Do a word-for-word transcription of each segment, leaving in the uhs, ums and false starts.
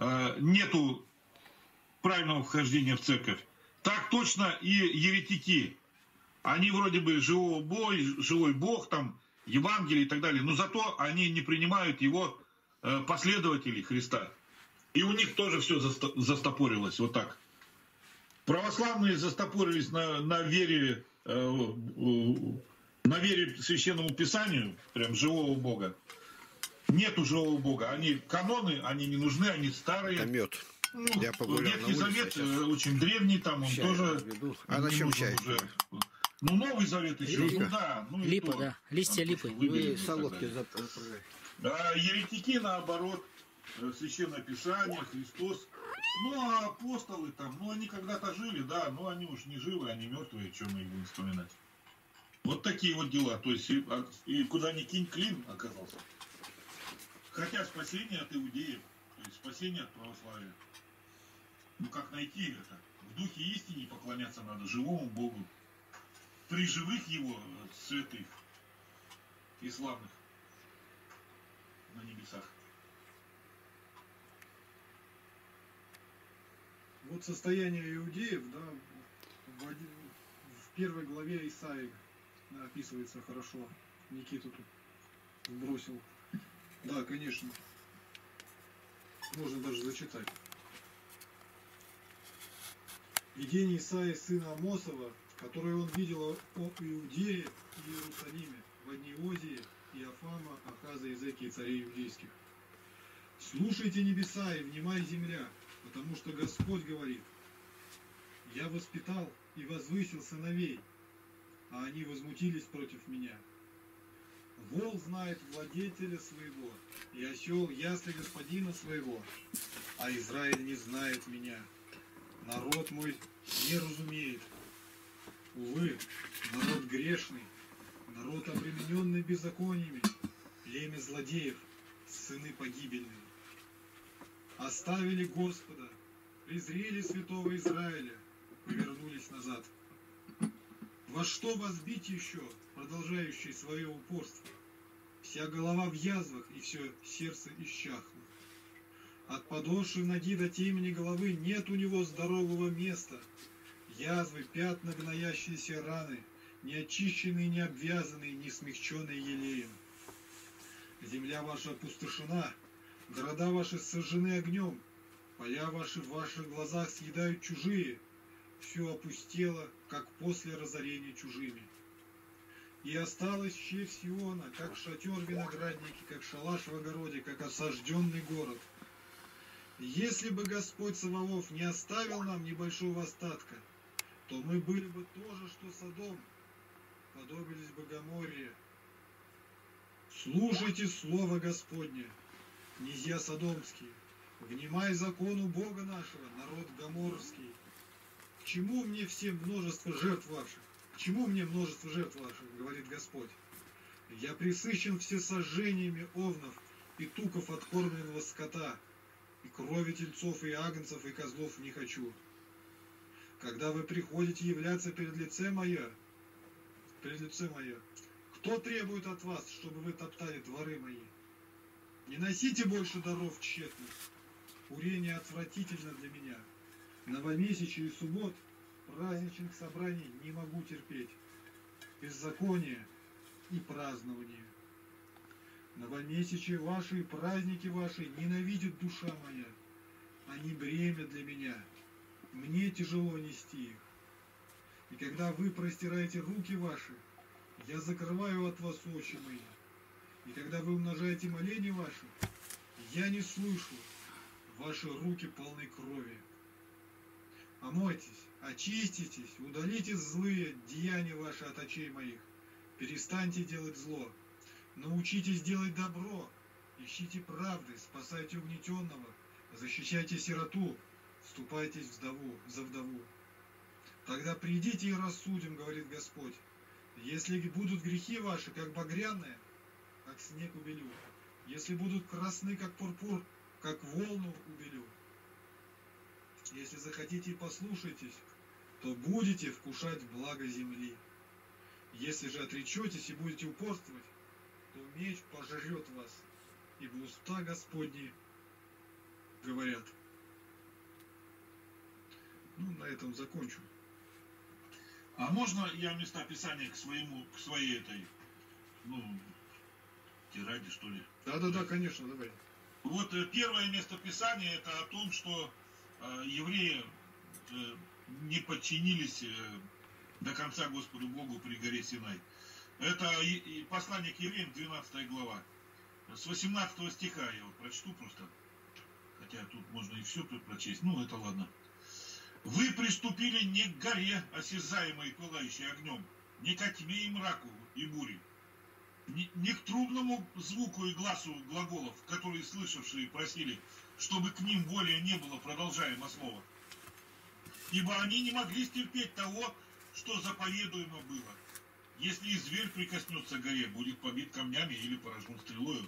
э, нету правильного вхождения в церковь. Так точно и еретики. Они вроде бы живой Бог, живой Бог, там, Евангелие и так далее, но зато они не принимают его э, последователей Христа. И у них тоже все застопорилось, вот так. Православные застопорились на, на вере, э, э, на вере священному Писанию, прям живого Бога. Нету живого Бога. Они каноны, они не нужны, они старые. Это мед. Ну, Я погулял Ветхий на улице, Завет сейчас. очень древний, там он Чай тоже. А на чем чай? Уже. Ну, Новый Завет еще, Липа. ну да. Ну, Липа, то, да. Листья липы. Вы солодки заправляете. А еретики, наоборот, Священное Писание, Христос. Ну, а апостолы там, ну, они когда-то жили, да, но они уж не живы, они мертвые, чем мы их будем вспоминать. Вот такие вот дела. То есть, и, и куда ни кинь, клин оказался. Хотя спасение от иудеев, то есть спасение от православия. Ну, как найти это? В духе истине поклоняться надо живому Богу. При живых его святых и славных на небесах. Вот состояние иудеев, да, в, один, в первой главе Исаии описывается хорошо. Никиту тут сбросил. Да, конечно. Можно даже зачитать. Видение Исаии сына Амосова, которое он видел о Иудее и Иерусалиме в дни Озии, Иофама, Ахаза, Иезекии, царей иудейских. Слушайте небеса и внимай земля, потому что Господь говорит: я воспитал и возвысил сыновей, а они возмутились против меня. Вол знает владетеля своего, и осел ясли господина своего, а Израиль не знает меня. Народ мой не разумеет. Увы, народ грешный, народ обремененный беззакониями, племя злодеев, сыны погибельные. Оставили Господа, презрели святого Израиля, повернулись назад. Во что вас бить еще, продолжающий свое упорство? Вся голова в язвах, и все сердце исчахло. От подошвы ноги до темени головы нет у него здорового места. Язвы, пятна, гноящиеся раны, не очищенные, не обвязанные, не смягченные елеем. Земля ваша опустошена, города ваши сожжены огнем, поля ваши в ваших глазах съедают чужие, все опустело, как после разорения чужими. И осталась щель Сиона, как шатер виноградники, как шалаш в огороде, как осажденный город. Если бы Господь Саваоф не оставил нам небольшого остатка, то мы были бы тоже, что Содом, подобились бы Гоморре. Слушайте слово Господне, князья Содомские, внимай закону Бога нашего, народ Гоморрский. К чему мне все множество жертв ваших? К чему мне множество жертв ваших, говорит Господь? Я пресыщен всесожжениями овнов и туков откормленного скота, и крови тельцов и агнцев и козлов не хочу. Когда вы приходите являться перед лице мое, перед лице мое, кто требует от вас, чтобы вы топтали дворы мои? Не носите больше даров тщетных. Курение отвратительно для меня. Новомесячие и суббот, праздничных собраний не могу терпеть. Беззаконие и празднование. Новомесячие ваши и праздники ваши ненавидит душа моя. Они бремя для меня. Мне тяжело нести их. И когда вы простираете руки ваши, я закрываю от вас очи мои. И когда вы умножаете моления ваши, я не слышу. Ваши руки полны крови. Омойтесь, очиститесь, удалите злые деяния ваши от очей моих. Перестаньте делать зло. Научитесь делать добро. Ищите правды, спасайте угнетенного, защищайте сироту, вступайтесь в вдову, за вдову. Тогда придите и рассудим, говорит Господь. Если будут грехи ваши, как багряные, как снег убелю. Если будут красны, как пурпур, как волну убелю. Если захотите и послушаетесь, то будете вкушать благо земли. Если же отречетесь и будете упорствовать, то меч пожрет вас, ибо уста Господни говорят. Ну, на этом закончу. А можно я места Писания к своему, к своей этой, ну, тираде, что ли? Да-да-да, конечно, давай. Вот э, первое место Писания это о том, что э, евреи э, не подчинились э, до конца Господу Богу при горе Синай. Это и, и послание к евреям, двенадцатая глава. С восемнадцатого стиха я вот прочту просто. Хотя тут можно и все тут прочесть. Ну, это ладно. Вы приступили не к горе, осязаемой пылающей огнем, не ко тьме и мраку и буре, не, не к трубному звуку и глазу глаголов, которые слышавшие просили, чтобы к ним более не было продолжаемо слова. Ибо они не могли стерпеть того, что заповедуемо было. Если и зверь прикоснется к горе, будет побит камнями или поражен стрелою.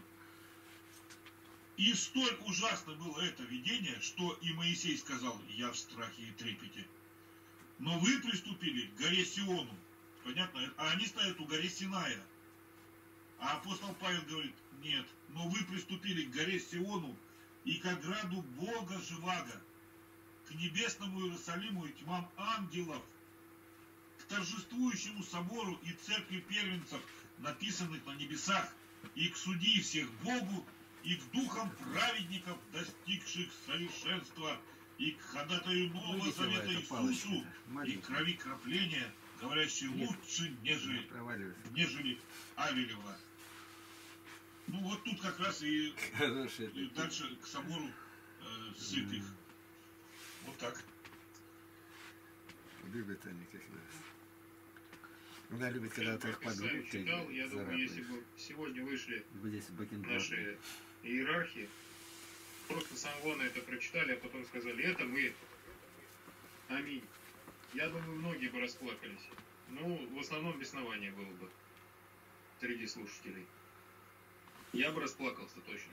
И столь ужасно было это видение, что и Моисей сказал: я в страхе и трепете. Но вы приступили к горе Сиону. Понятно? А они стоят у горы Синая. А апостол Павел говорит: нет, но вы приступили к горе Сиону и к ограду Бога живаго, к небесному Иерусалиму и тьмам ангелов, к торжествующему собору и церкви первенцев, написанных на небесах, и к судьи всех Богу, и к духам праведников, достигших совершенства, и к ходатаю Нового Завета Иисусу, и к крови крапления, говорящей лучше, нежели, нежели Авелева. Ну вот тут как раз и, и дальше к собору э, святых. Вот так. Любят они как раз. Она любит, когда так подгреб. Читал, я думаю, если бы сегодня вышли наши иерархи, просто самое главное это прочитали, а потом сказали: это мы. Аминь. Я думаю, многие бы расплакались. Ну, в основном беснование было бы среди слушателей. Я бы расплакался точно.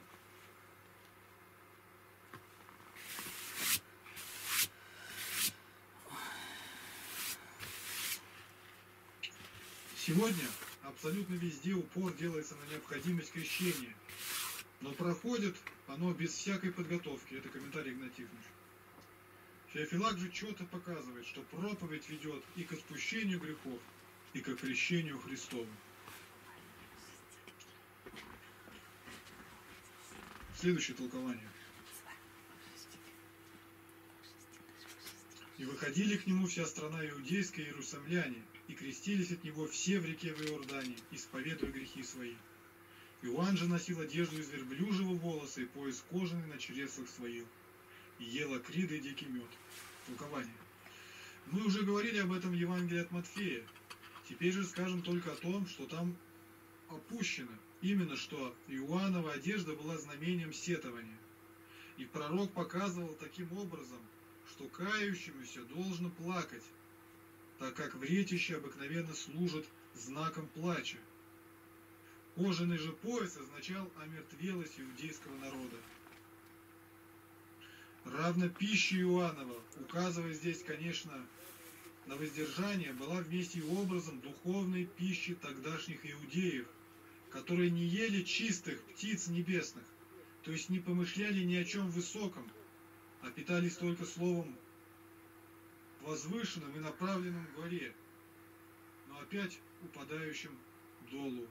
Сегодня абсолютно везде упор делается на необходимость крещения. Но проходит оно без всякой подготовки. Это комментарий Игнатия Тихоновича. Феофилак же четко показывает, что проповедь ведет и к отпущению грехов, и к крещению Христову. Следующее толкование. И выходили к нему вся страна иудейская и иерусалимляне, и крестились от него все в реке в Иордане, исповедуя грехи свои. Иоанн же носил одежду из верблюжьего волоса и пояс кожаный на чреслах своих, и ел акриды и дикий мед. Толкование. Мы уже говорили об этом в Евангелии от Матфея. Теперь же скажем только о том, что там опущено. Именно что Иоаннова одежда была знамением сетования. И пророк показывал таким образом, что кающемуся должно плакать, так как вретище обыкновенно служит знаком плача. Кожаный же пояс означал омертвелость иудейского народа. Равно пища Иоаннова, указывая здесь, конечно, на воздержание, была вместе и образом духовной пищи тогдашних иудеев, которые не ели чистых птиц небесных, то есть не помышляли ни о чем высоком, а питались только словом возвышенным и направленным к горе, но опять упадающим долу.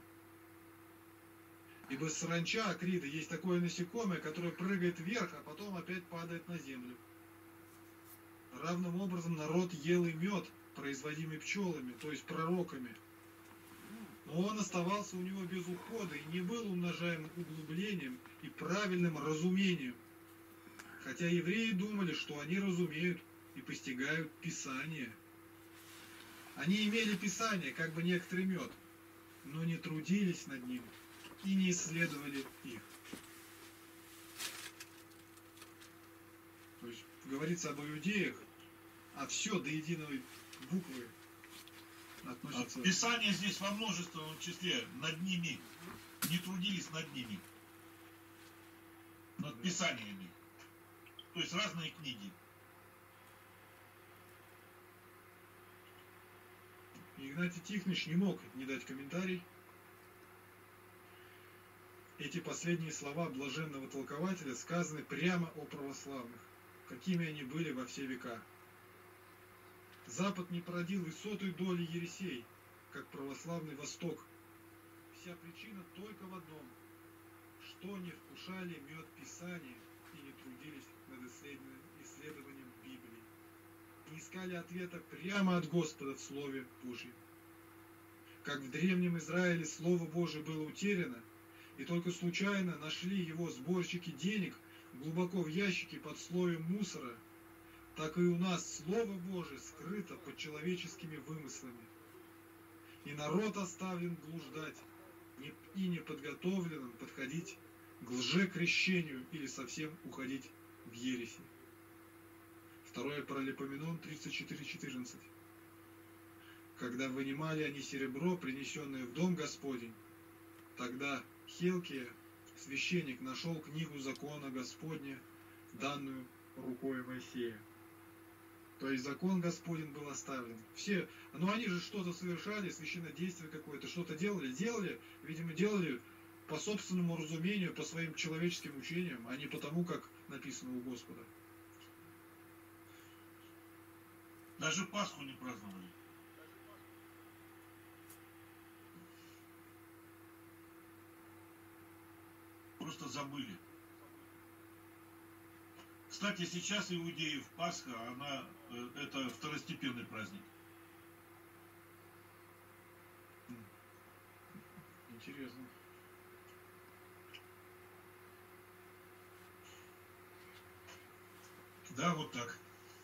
Ибо саранча, акрида, есть такое насекомое, которое прыгает вверх, а потом опять падает на землю. Равным образом народ ел и мед, производимый пчелами, то есть пророками. Но он оставался у него без ухода и не был умножаем углублением и правильным разумением. Хотя евреи думали, что они разумеют и постигают Писание. Они имели Писание, как бы некоторый мед, но не трудились над ним и не исследовали их. То есть говорится об иудеях, а все до единой буквы относится... Писание здесь во множественном числе, над ними, не трудились над ними, над Писаниями. То есть разные книги. Игнатий Тихонович не мог не дать комментарий. Эти последние слова блаженного толкователя сказаны прямо о православных, какими они были во все века. Запад не породил и сотой доли ересей, как православный Восток. Вся причина только в одном, что не вкушали мед Писания и не трудились над исследованием Библии, не искали ответа прямо от Господа в Слове Божьем. Как в древнем Израиле Слово Божие было утеряно, и только случайно нашли его сборщики денег глубоко в ящике под слоем мусора, так и у нас Слово Божие скрыто под человеческими вымыслами. И народ оставлен блуждать, и неподготовленным подходить к лжекрещению или совсем уходить в ереси. Второе Паралипоменон тридцать четыре четырнадцать. Когда вынимали они серебро, принесенное в дом Господень, тогда Хилкия, священник, нашел книгу закона Господня, данную рукой Моисея. То есть закон Господень был оставлен. Все, ну они же что-то совершали, священнодействие какое-то, что-то делали, делали, видимо, делали по собственному разумению, по своим человеческим учениям, а не потому, как написано у Господа. Даже Пасху не праздновали. Просто забыли. Кстати, сейчас иудеев Пасха, она, это второстепенный праздник. Интересно. Да, вот так.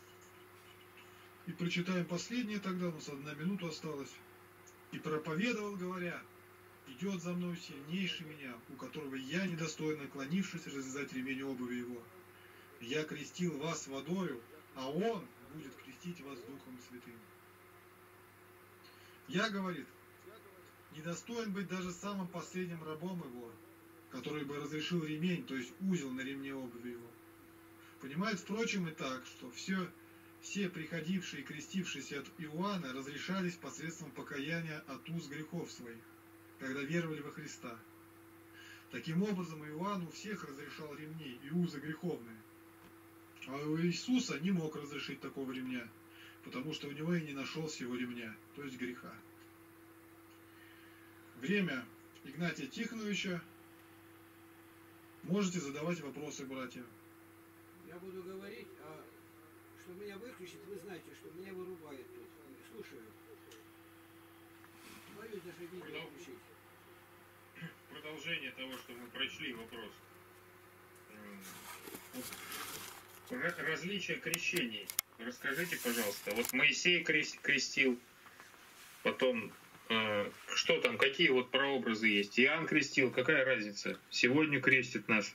И прочитаем последнее тогда, у нас одна минута осталась. И проповедовал, говоря: идет за мной сильнейший меня, у которого я недостойно, наклонившись, развязать ремень обуви его. Я крестил вас водою, а он будет крестить вас Духом Святым. Я, говорит, недостоин быть даже самым последним рабом его, который бы разрешил ремень, то есть узел на ремне обуви его. Понимает, впрочем, и так, что все, все приходившие и крестившиеся от Иоанна разрешались посредством покаяния от уз грехов своих, когда веровали во Христа. Таким образом, Иоанн у всех разрешал ремни и узы греховные. А у Иисуса не мог разрешить такого ремня, потому что у него и не нашелся его ремня, то есть греха. Время Игнатия Тихоновича. Можете задавать вопросы, братья. Я буду говорить, а что меня выключит, вы знаете, что меня вырубает тут. Слушаю. Боюсь даже видео включить. Продолжение того, что мы прочли, вопрос. Различия крещений. Расскажите, пожалуйста. Вот Моисей крестил, потом э, что там, какие вот прообразы есть? Иоанн крестил, какая разница? Сегодня крестит нас.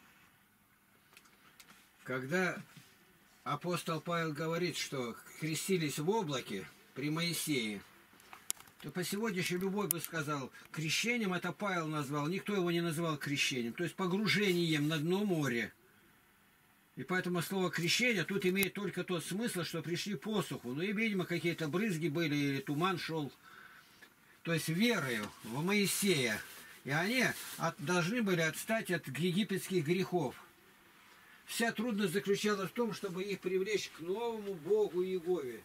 Когда апостол Павел говорит, что крестились в облаке при Моисее, то по сегодняшнему любой бы сказал, крещением это Павел назвал, никто его не называл крещением, то есть погружением на дно моря. И поэтому слово крещение тут имеет только тот смысл, что пришли посуху. Ну и, видимо, какие-то брызги были, или туман шел. То есть верою в Моисея. И они от, должны были отстать от египетских грехов. Вся трудность заключалась в том, чтобы их привлечь к новому Богу Иегове.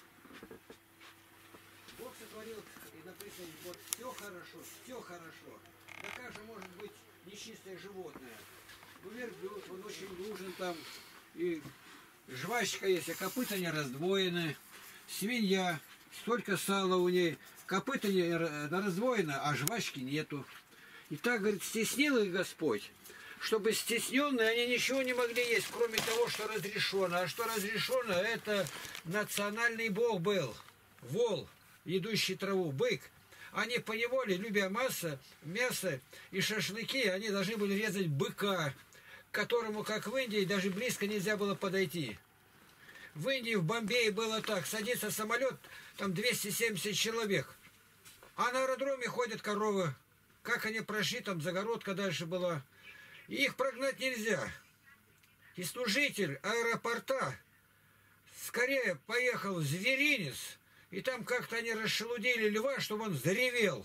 Бог сотворил, и написано, вот все хорошо, все хорошо. Да как же может быть нечистое животное? Ну, верблюд, он очень нужен там, и жвачка есть, а копыта не раздвоены, свинья, столько сала у ней, копыта не раздвоено, а жвачки нету. И так, говорит, стеснил их Господь, чтобы стесненные они ничего не могли есть, кроме того, что разрешено. А что разрешено, это национальный бог был, вол, едущий траву, бык. Они поневоле, любя масса, мясо и шашлыки, они должны были резать быка, к которому, как в Индии, даже близко нельзя было подойти. В Индии, в Бомбее было так, садится самолет, там двести семьдесят человек, а на аэродроме ходят коровы. Как они прошли, там загородка дальше была. И их прогнать нельзя. И служитель аэропорта скорее поехал в зверинец, и там как-то они расшелудили льва, чтобы он заревел.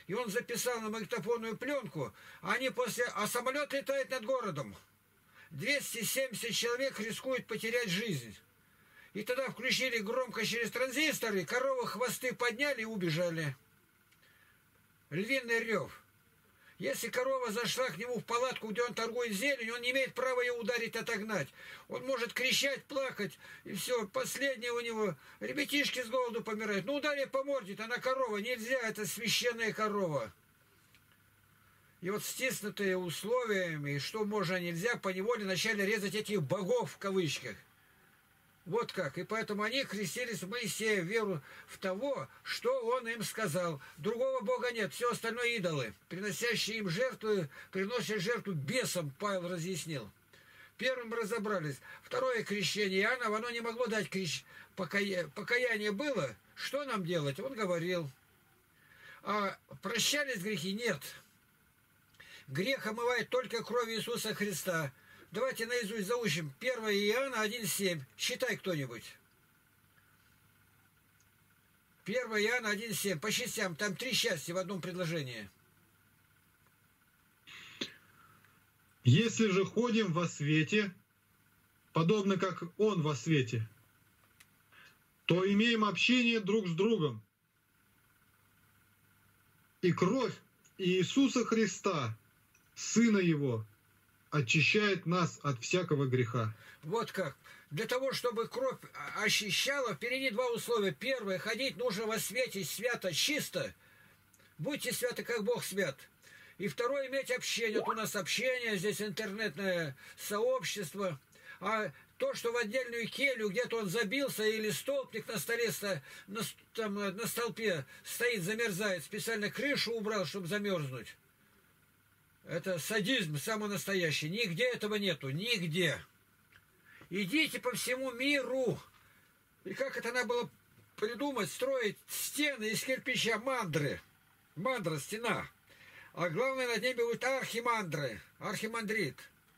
И он записал на магнитофонную пленку, они после... а самолет летает над городом. двести семьдесят человек рискуют потерять жизнь. И тогда включили громко через транзисторы, коровы хвосты подняли и убежали. Львиный рев. Если корова зашла к нему в палатку, где он торгует зеленью, он не имеет права ее ударить, отогнать. Он может кричать, плакать, и все. Последнее у него. Ребятишки с голоду помирают. Ну, ударь по морде, она корова. Нельзя, это священная корова. И вот стиснутые условиями, что можно, нельзя, поневоле начали резать этих богов в кавычках. Вот как. И поэтому они крестились в Моисея, веру в того, что он им сказал. Другого Бога нет, все остальное идолы, приносящие им жертву, приносят жертву бесам, Павел разъяснил. Первым разобрались. Второе крещение Иоанна, оно не могло дать крещ... Покая... покаяние было. Что нам делать? Он говорил. А прощались грехи? Нет. Грех омывает только кровь Иисуса Христа. Давайте наизусть заучим. первое Иоанна один семь. Считай кто-нибудь. первое Иоанна один семь. По частям. Там три счастья в одном предложении. Если же ходим во свете, подобно как Он во свете, то имеем общение друг с другом. И кровь Иисуса Христа, Сына Его, очищает нас от всякого греха. Вот как. Для того, чтобы кровь очищала, впереди два условия. Первое, ходить нужно во свете, свято, чисто. Будьте святы, как Бог свят. И второе, иметь общение. Вот у нас общение, здесь интернетное сообщество. А то, что в отдельную келью, где-то он забился, или столбник на столе, на, там, на столпе стоит, замерзает, специально крышу убрал, чтобы замерзнуть. Это садизм самый настоящий. Нигде этого нету. Нигде. Идите по всему миру. И как это надо было придумать, строить стены из кирпича, мандры. Мандра, стена. А главное, над ними будет архимандры. Архимандрит.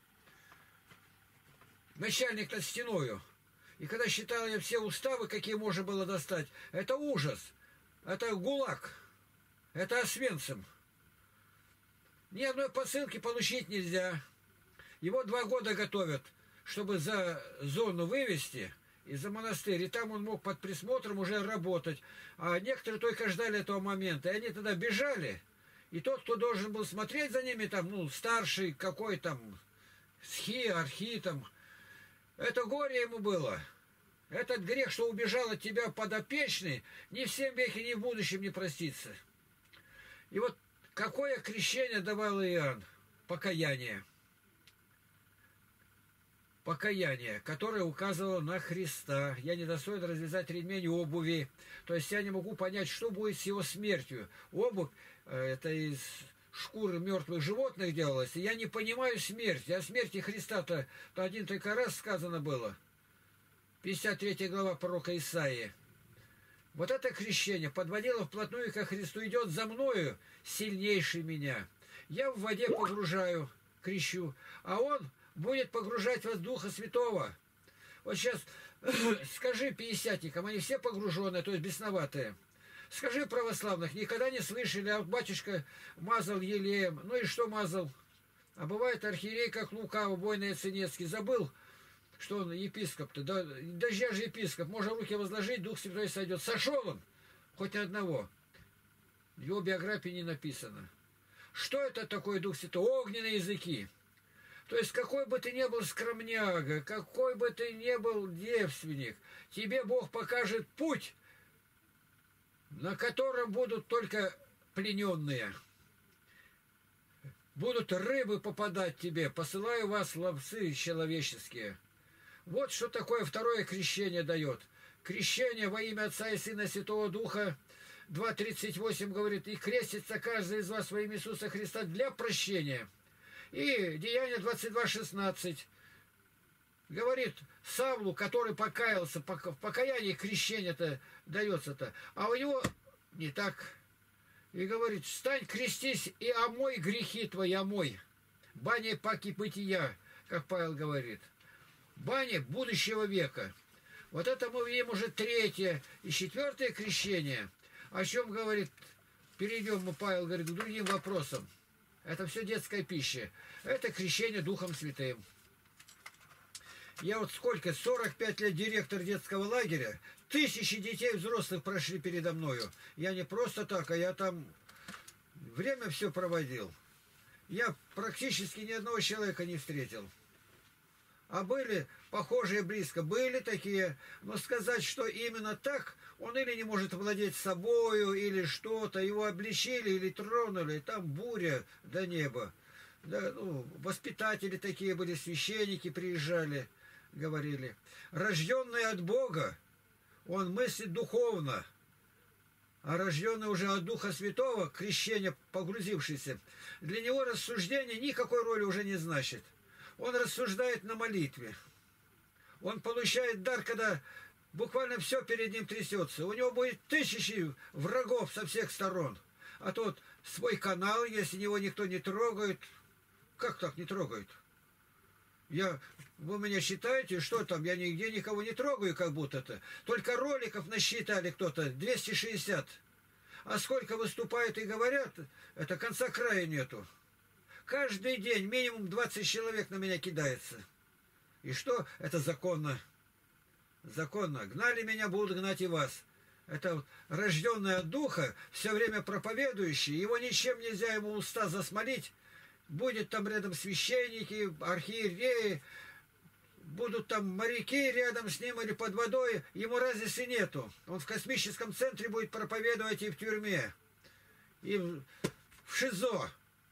Начальник над стеною. И когда считал я все уставы, какие можно было достать, это ужас. Это ГУЛАГ. Это Освенцим. Ни одной посылки получить нельзя. Его два года готовят, чтобы за зону вывести и за монастырь. И там он мог под присмотром уже работать. А некоторые только ждали этого момента. И они тогда бежали. И тот, кто должен был смотреть за ними, там, ну, старший какой там, схи, архи, там, это горе ему было. Этот грех, что убежал от тебя подопечный, ни в всем веке, ни в будущем не простится. И вот какое крещение давал Иоанн? Покаяние. Покаяние, которое указывало на Христа. Я не достоин развязать ремень обуви. То есть я не могу понять, что будет с его смертью. Обувь, это из шкуры мертвых животных делалось. И я не понимаю смерти. О смерти Христа-то то один только раз сказано было. пятьдесят третья глава пророка Исаии. Вот это крещение подводило вплотную ко Христу. Идет за мною сильнейший меня. Я в воде погружаю, крещу, а он будет погружать вас Духа Святого. Вот сейчас скажи пятидесятникам, они все погруженные, то есть бесноватые. Скажи православных, никогда не слышали, а батюшка мазал елеем. Ну и что мазал? А бывает архиерей, как Лука, убойный Яценецкий, забыл, что он епископ-то. Да, да я же епископ, можно руки возложить, Дух Святой сойдет. Сошел он, хоть одного. В его биографии не написано. Что это такое Дух Святой? Огненные языки. То есть, какой бы ты ни был скромняга, какой бы ты ни был девственник, тебе Бог покажет путь, на котором будут только плененные. Будут рыбы попадать тебе, посылаю вас ловцы человеческие. Вот что такое второе крещение дает. Крещение во имя Отца и Сына и Святого Духа. два тридцать восемь говорит, и крестится каждый из вас во имя Иисуса Христа для прощения. И Деяние двадцать два шестнадцать говорит Савлу, который покаялся, в покаянии крещение-то дается-то, а у него не так. И говорит, встань, крестись и омой грехи твои, омой. Баня паки бытия, как Павел говорит. Баня будущего века. Вот это мы видим уже третье и четвертое крещение. О чем говорит перейдем мы, Павел говорит, к другим вопросам. Это все детская пища. Это крещение Духом Святым. Я вот сколько, сорок пять лет директор детского лагеря, тысячи детей взрослых прошли передо мною. Я не просто так, а я там время все проводил. Я практически ни одного человека не встретил. А были похожие близко, были такие, но сказать, что именно так, он или не может владеть собою, или что-то, его обличили или тронули, там буря до неба. Да, ну, воспитатели такие были, священники приезжали, говорили. Рожденный от Бога, он мыслит духовно, а рожденный уже от Духа Святого, крещение погрузившийся, для него рассуждение никакой роли уже не значит. Он рассуждает на молитве. Он получает дар, когда буквально все перед ним трясется. У него будет тысячи врагов со всех сторон. А тот свой канал, если его никто не трогает. Как так не трогает? Я, вы меня считаете, что там, я нигде никого не трогаю, как будто-то. Только роликов насчитали кто-то, двести шестьдесят. А сколько выступают и говорят, это конца края нету. Каждый день минимум двадцать человек на меня кидается. И что? Это законно. Законно. Гнали меня, будут гнать и вас. Это вот рожденный от Духа, все время проповедующий, его ничем нельзя ему уста засмолить. Будет там рядом священники, архиереи, будут там моряки рядом с ним или под водой, ему разницы нету. Он в космическом центре будет проповедовать и в тюрьме, и в ШИЗО.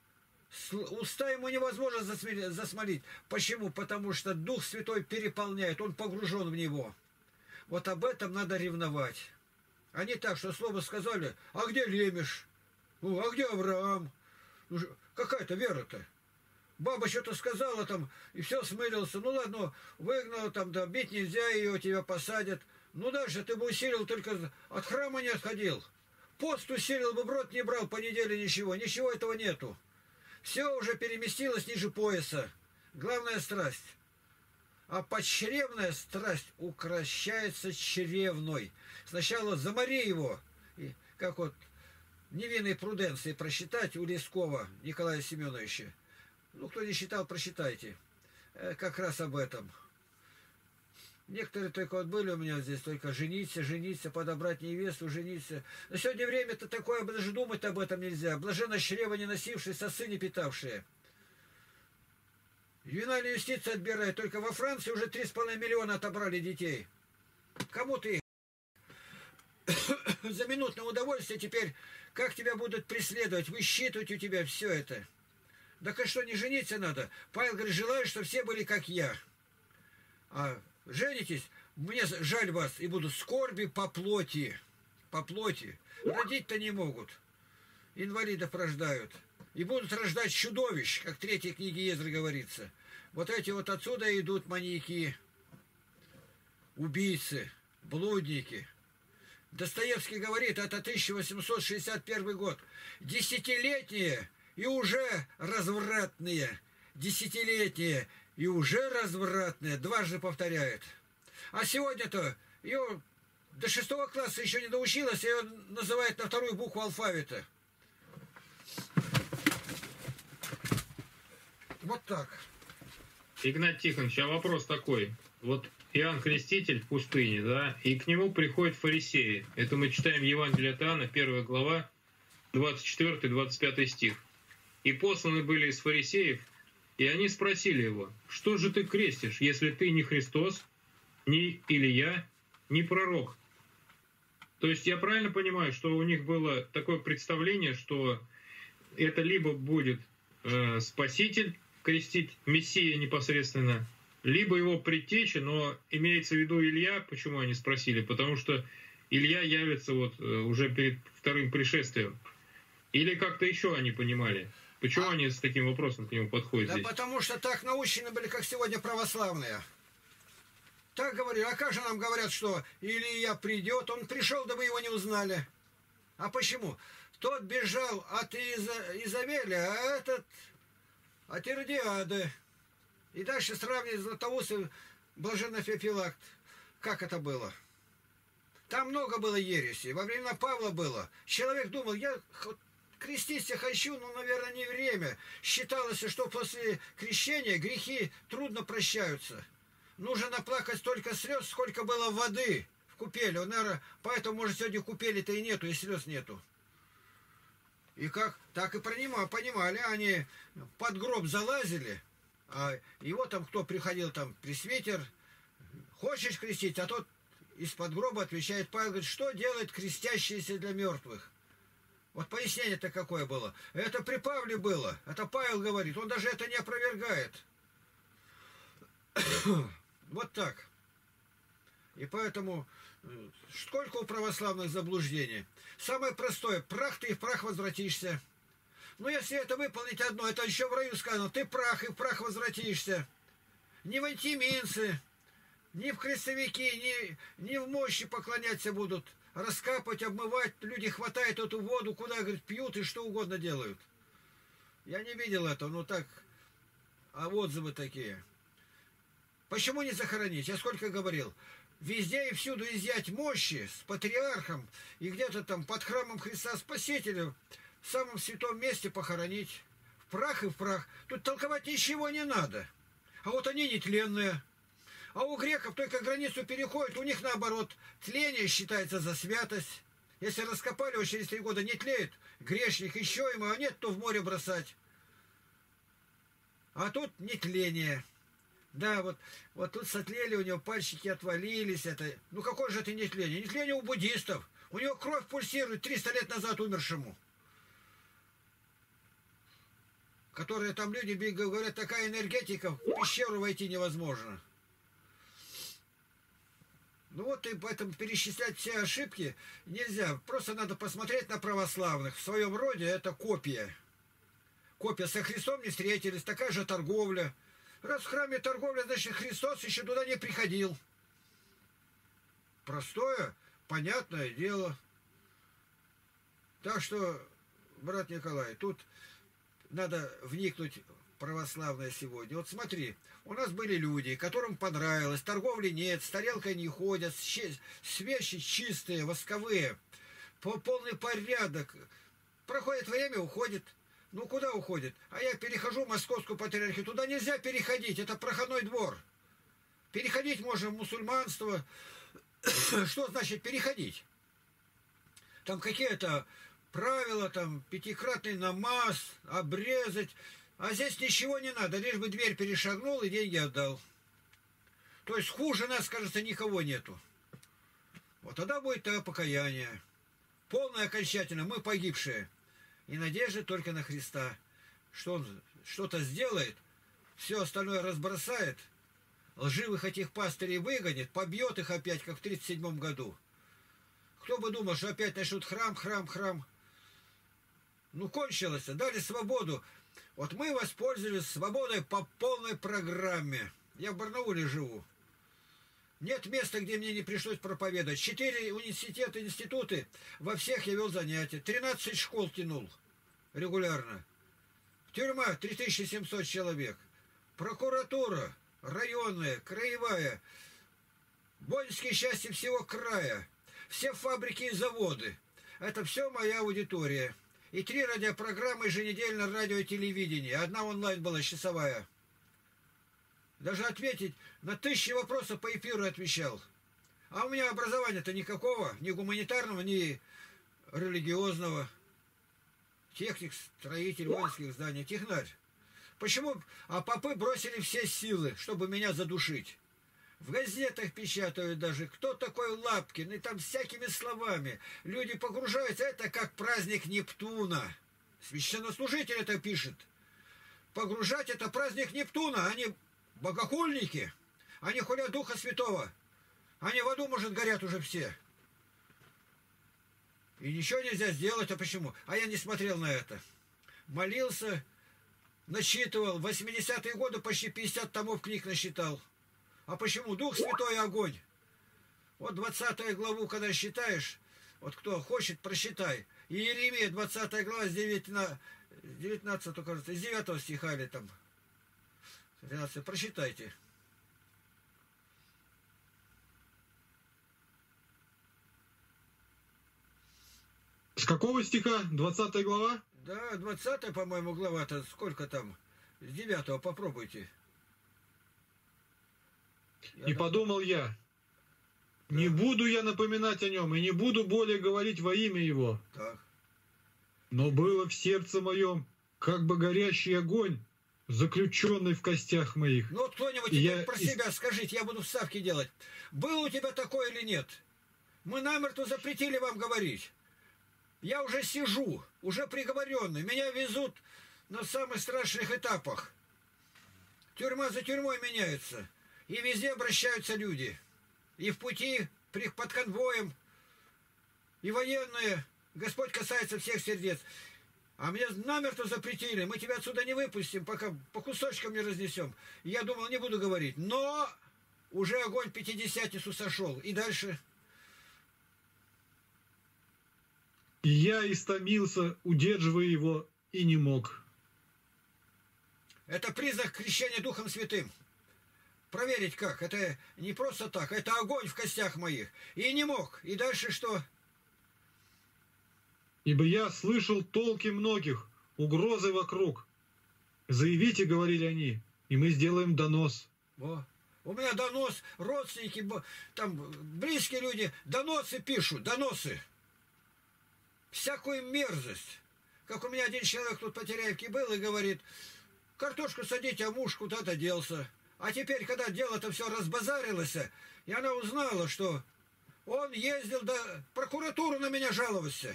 Уста ему невозможно засмолить. Почему? Потому что Дух Святой переполняет, он погружен в него. Вот об этом надо ревновать. А не так, что слово сказали, а где Лемеш? А где Авраам? Какая-то вера-то. Баба что-то сказала там, и все смылился. Ну ладно, выгнала там, да, бить нельзя ее, тебя посадят. Ну дальше ты бы усилил, только от храма не отходил. Пост усилил бы, в рот не брал по неделе ничего. Ничего этого нету. Все уже переместилось ниже пояса. Главная страсть. А подчревная страсть укращается чревной. Сначала замори его. И как вот невинной пруденции просчитать у Лескова Николая Семеновича. Ну, кто не считал, просчитайте. Как раз об этом. Некоторые только вот были у меня здесь, только жениться, жениться, подобрать невесту, жениться. Но сегодня время-то такое, даже думать об этом нельзя. Блаженно чрево не носившие, сосы не питавшие. Ювенальная юстиция отбирает. Только во Франции уже три с половиной миллиона отобрали детей. Кому ты за минутное удовольствие теперь, как тебя будут преследовать, высчитывать у тебя все это. Да а что, не жениться надо? Павел говорит, желаю, чтобы все были как я. А женитесь, мне жаль вас, и будут скорби по плоти. По плоти. Родить-то не могут. Инвалидов рождают. И будут рождать чудовищ, как в третьей книге Ездры говорится. Вот эти вот отсюда идут маньяки, убийцы, блудники. Достоевский говорит, это тысяча восемьсот шестьдесят первый год. Десятилетние и уже развратные. Десятилетние и уже развратные. Дважды повторяет. А сегодня-то ее до шестого класса еще не доучилась, ее называют на вторую букву алфавита. Вот так. Игнат Тихонович, а вопрос такой. Вот Иоанн Креститель в пустыне, да, и к нему приходят фарисеи. Это мы читаем Евангелие от Иоанна, первая глава, двадцать четвёртый двадцать пятый стих. И посланы были из фарисеев, и они спросили его, что же ты крестишь, если ты не Христос, не Илия, не пророк? То есть я правильно понимаю, что у них было такое представление, что это либо будет э, Спаситель крестить, Мессия непосредственно, либо его предтеча, но имеется в виду Илья. Почему они спросили? Потому что Илья явится вот уже перед вторым пришествием. Или как-то еще они понимали? Почему а... они с таким вопросом к нему подходят да здесь? Потому что так научены были, как сегодня православные. Так говорили. А как же нам говорят, что Илья придет? Он пришел, да вы его не узнали. А почему? Тот бежал от Иза... Изавеля, а этот от Иродиады. И дальше сравнивать Златоуст и Блаженный Феофилакт. Как это было? Там много было ереси. Во времена Павла было. Человек думал, я креститься хочу, но, наверное, не время. Считалось, что после крещения грехи трудно прощаются. Нужно наплакать столько слез, сколько было воды в купели. Наверное, поэтому, может, сегодня купели-то и нету, и слез нету. И как? Так и понимали, понимали. Они под гроб залазили, а его там кто приходил, там, пресвитер, хочешь крестить, а тот из-под гроба отвечает Павел, говорит, что делает крестящиеся для мертвых? Вот пояснение-то какое было. Это при Павле было. Это Павел говорит. Он даже это не опровергает. Вот так. И поэтому сколько у православных заблуждений. Самое простое. Прах ты и в прах возвратишься. Но если это выполнить одно, это еще в раю сказано. Ты прах и в прах возвратишься. Не в антиминцы, ни в крестовики, ни, ни в мощи поклоняться будут. Раскапывать, обмывать, люди хватают эту воду, куда, говорит, пьют и что угодно делают. Я не видел этого, но так, а отзывы такие. Почему не захоронить? Я сколько говорил, везде и всюду изъять мощи с патриархом и где-то там под храмом Христа Спасителя в самом святом месте похоронить. В прах и в прах. Тут толковать ничего не надо. А вот они нетленные. А у греков только границу переходят, у них наоборот, тление считается за святость. Если раскопали его через три года, не тлеет, грешник, еще ему, а нет, то в море бросать. А тут не тление. Да, вот, вот тут сотлели, у него пальчики отвалились. Это, ну какое же это не тление? Не тление у буддистов. У него кровь пульсирует триста лет назад умершему. Которые там люди говорят, такая энергетика, в пещеру войти невозможно. Ну вот и поэтому перечислять все ошибки нельзя. Просто надо посмотреть на православных. В своем роде это копия. Копия. Со Христом не встретились. Такая же торговля. Раз в храме торговля, значит Христос еще туда не приходил. Простое, понятное дело. Так что, брат Николай, тут надо вникнуть в православное сегодня. Вот смотри, у нас были люди, которым понравилось, торговли нет, с тарелкой не ходят, свечи чистые, восковые, полный порядок. Проходит время, уходит. Ну, куда уходит? А я перехожу в Московскую патриархию. Туда нельзя переходить, это проходной двор. Переходить можно в мусульманство. Что значит переходить? Там какие-то правила, там пятикратный намаз, обрезать. А здесь ничего не надо, лишь бы дверь перешагнул и деньги отдал. То есть хуже нас, кажется, никого нету. Вот тогда будет тогда покаяние. Полное окончательно, мы погибшие. И надежда только на Христа. Что он что-то сделает, все остальное разбросает, лживых этих пастырей выгонит, побьет их опять, как в тридцать седьмом году. Кто бы думал, что опять начнут храм, храм, храм. Ну, кончилось, дали свободу. Вот мы воспользовались свободой по полной программе. Я в Барнауле живу. Нет места, где мне не пришлось проповедовать. Четыре университета, институты, во всех я вел занятия. Тринадцать школ тянул регулярно. Тюрьма три тысячи семьсот человек. Прокуратура районная, краевая. Воинские части всего края. Все фабрики и заводы. Это все моя аудитория. И три радиопрограммы еженедельно радио и телевидение. Одна онлайн была часовая. Даже ответить на тысячи вопросов по эфиру отвечал. А у меня образования-то никакого, ни гуманитарного, ни религиозного. Техник, строитель воинских зданий, технарь. Почему? А попы бросили все силы, чтобы меня задушить. В газетах печатают даже, кто такой Лапкин, и там всякими словами. Люди погружаются, это как праздник Нептуна. Священнослужитель это пишет. Погружать это праздник Нептуна, они богохульники. Они хулят Духа Святого. Они в аду, может, горят уже все. И ничего нельзя сделать, а почему? А я не смотрел на это. Молился, насчитывал. В восьмидесятые годы почти пятьдесят томов книг насчитал. А почему? Дух Святой огонь. Вот двадцатую главу, когда считаешь, вот кто хочет, просчитай. Иеремия, двадцатая глава, с девятнадцатого, кажется, с девятого стиха или там. тринадцатого, просчитайте. С какого стиха? двадцатая глава? Да, двадцатая, по-моему, глава-то. Сколько там? С девятого попробуйте. Я И там... подумал я, не Да. буду я напоминать о нем, и не буду более говорить во имя его. Так. Но было в сердце моем, как бы горящий огонь, заключенный в костях моих. Ну вот кто-нибудь И теперь я про из- себя скажите, я буду вставки делать. Было у тебя такое или нет? Мы намертво запретили вам говорить. Я уже сижу, уже приговоренный. Меня везут на самых страшных этапах. Тюрьма за тюрьмой меняется. И везде обращаются люди. И в пути, при- под конвоем, и военные. Господь касается всех сердец. А меня намертво запретили. Мы тебя отсюда не выпустим, пока по кусочкам не разнесем. И я думал, не буду говорить. Но уже огонь пятидесятницу сошел. И дальше... И я истомился, удерживая его, и не мог. Это признак крещения Духом Святым. Проверить как? Это не просто так. Это огонь в костях моих. И не мог. И дальше что? Ибо я слышал толки многих, угрозы вокруг. Заявите, говорили они, и мы сделаем донос. Во. У меня донос, родственники, бо- там близкие люди, доносы пишут, доносы. Всякую мерзость. Как у меня один человек тут по Теряевке был и говорит, картошку садите, а муж куда-то делся. А теперь, когда дело-то все разбазарилось, и она узнала, что он ездил до прокуратуры на меня жаловался.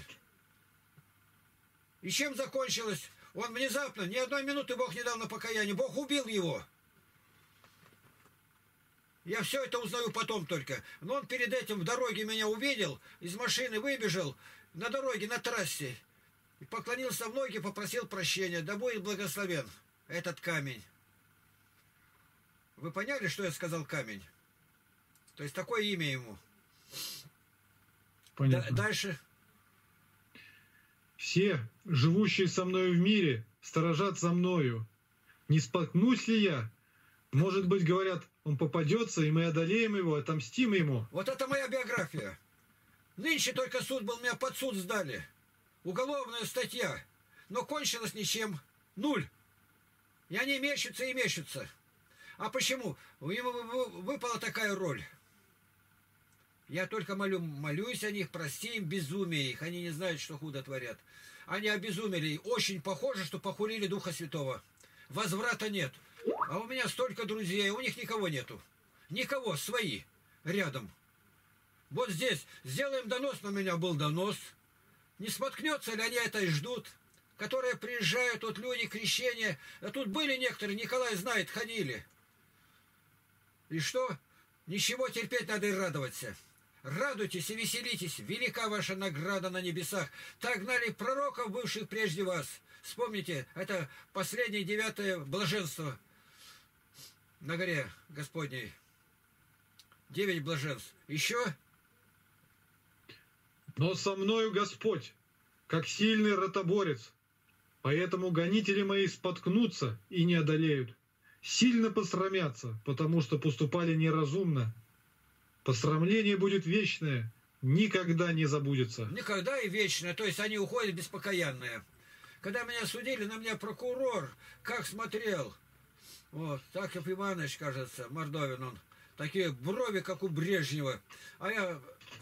И чем закончилось? Он внезапно, ни одной минуты Бог не дал на покаяние. Бог убил его. Я все это узнаю потом только. Но он перед этим в дороге меня увидел, из машины выбежал, на дороге, на трассе. И поклонился в ноги, попросил прощения. Да будет благословен этот камень. Вы поняли, что я сказал камень? То есть такое имя ему. Понятно. Да, дальше. Все, живущие со мною в мире, сторожат за мною. Не споткнусь ли я? Может быть, говорят, он попадется, и мы одолеем его, отомстим ему. Вот это моя биография. Нынче только суд был, меня под суд сдали. Уголовная статья. Но кончилось ничем. Нуль. И они мечутся и мечутся. А почему? Ему выпала такая роль. Я только молю, молюсь о них, прости им безумие их. Они не знают, что худо творят. Они обезумели. И очень похоже, что похулили Духа Святого. Возврата нет. А у меня столько друзей, у них никого нету. Никого, свои, рядом. Вот здесь сделаем донос, на меня был донос. Не споткнется ли они это и ждут? Которые приезжают, вот люди, крещения. А тут были некоторые, Николай знает, ходили. И что? Ничего, терпеть надо и радоваться. Радуйтесь и веселитесь, велика ваша награда на небесах. Так гнали пророков, бывших прежде вас. Вспомните, это последнее девятое блаженство на горе Господней. Девять блаженств. Еще? Но со мною Господь, как сильный ротоборец. Поэтому гонители мои споткнутся и не одолеют. Сильно посрамятся, потому что поступали неразумно. Посрамление будет вечное, никогда не забудется. Никогда и вечное. То есть они уходят беспокаянные. Когда меня судили, на меня прокурор как смотрел. Вот, Таков Иванович, кажется, Мордовин он. Такие брови, как у Брежнева. А я,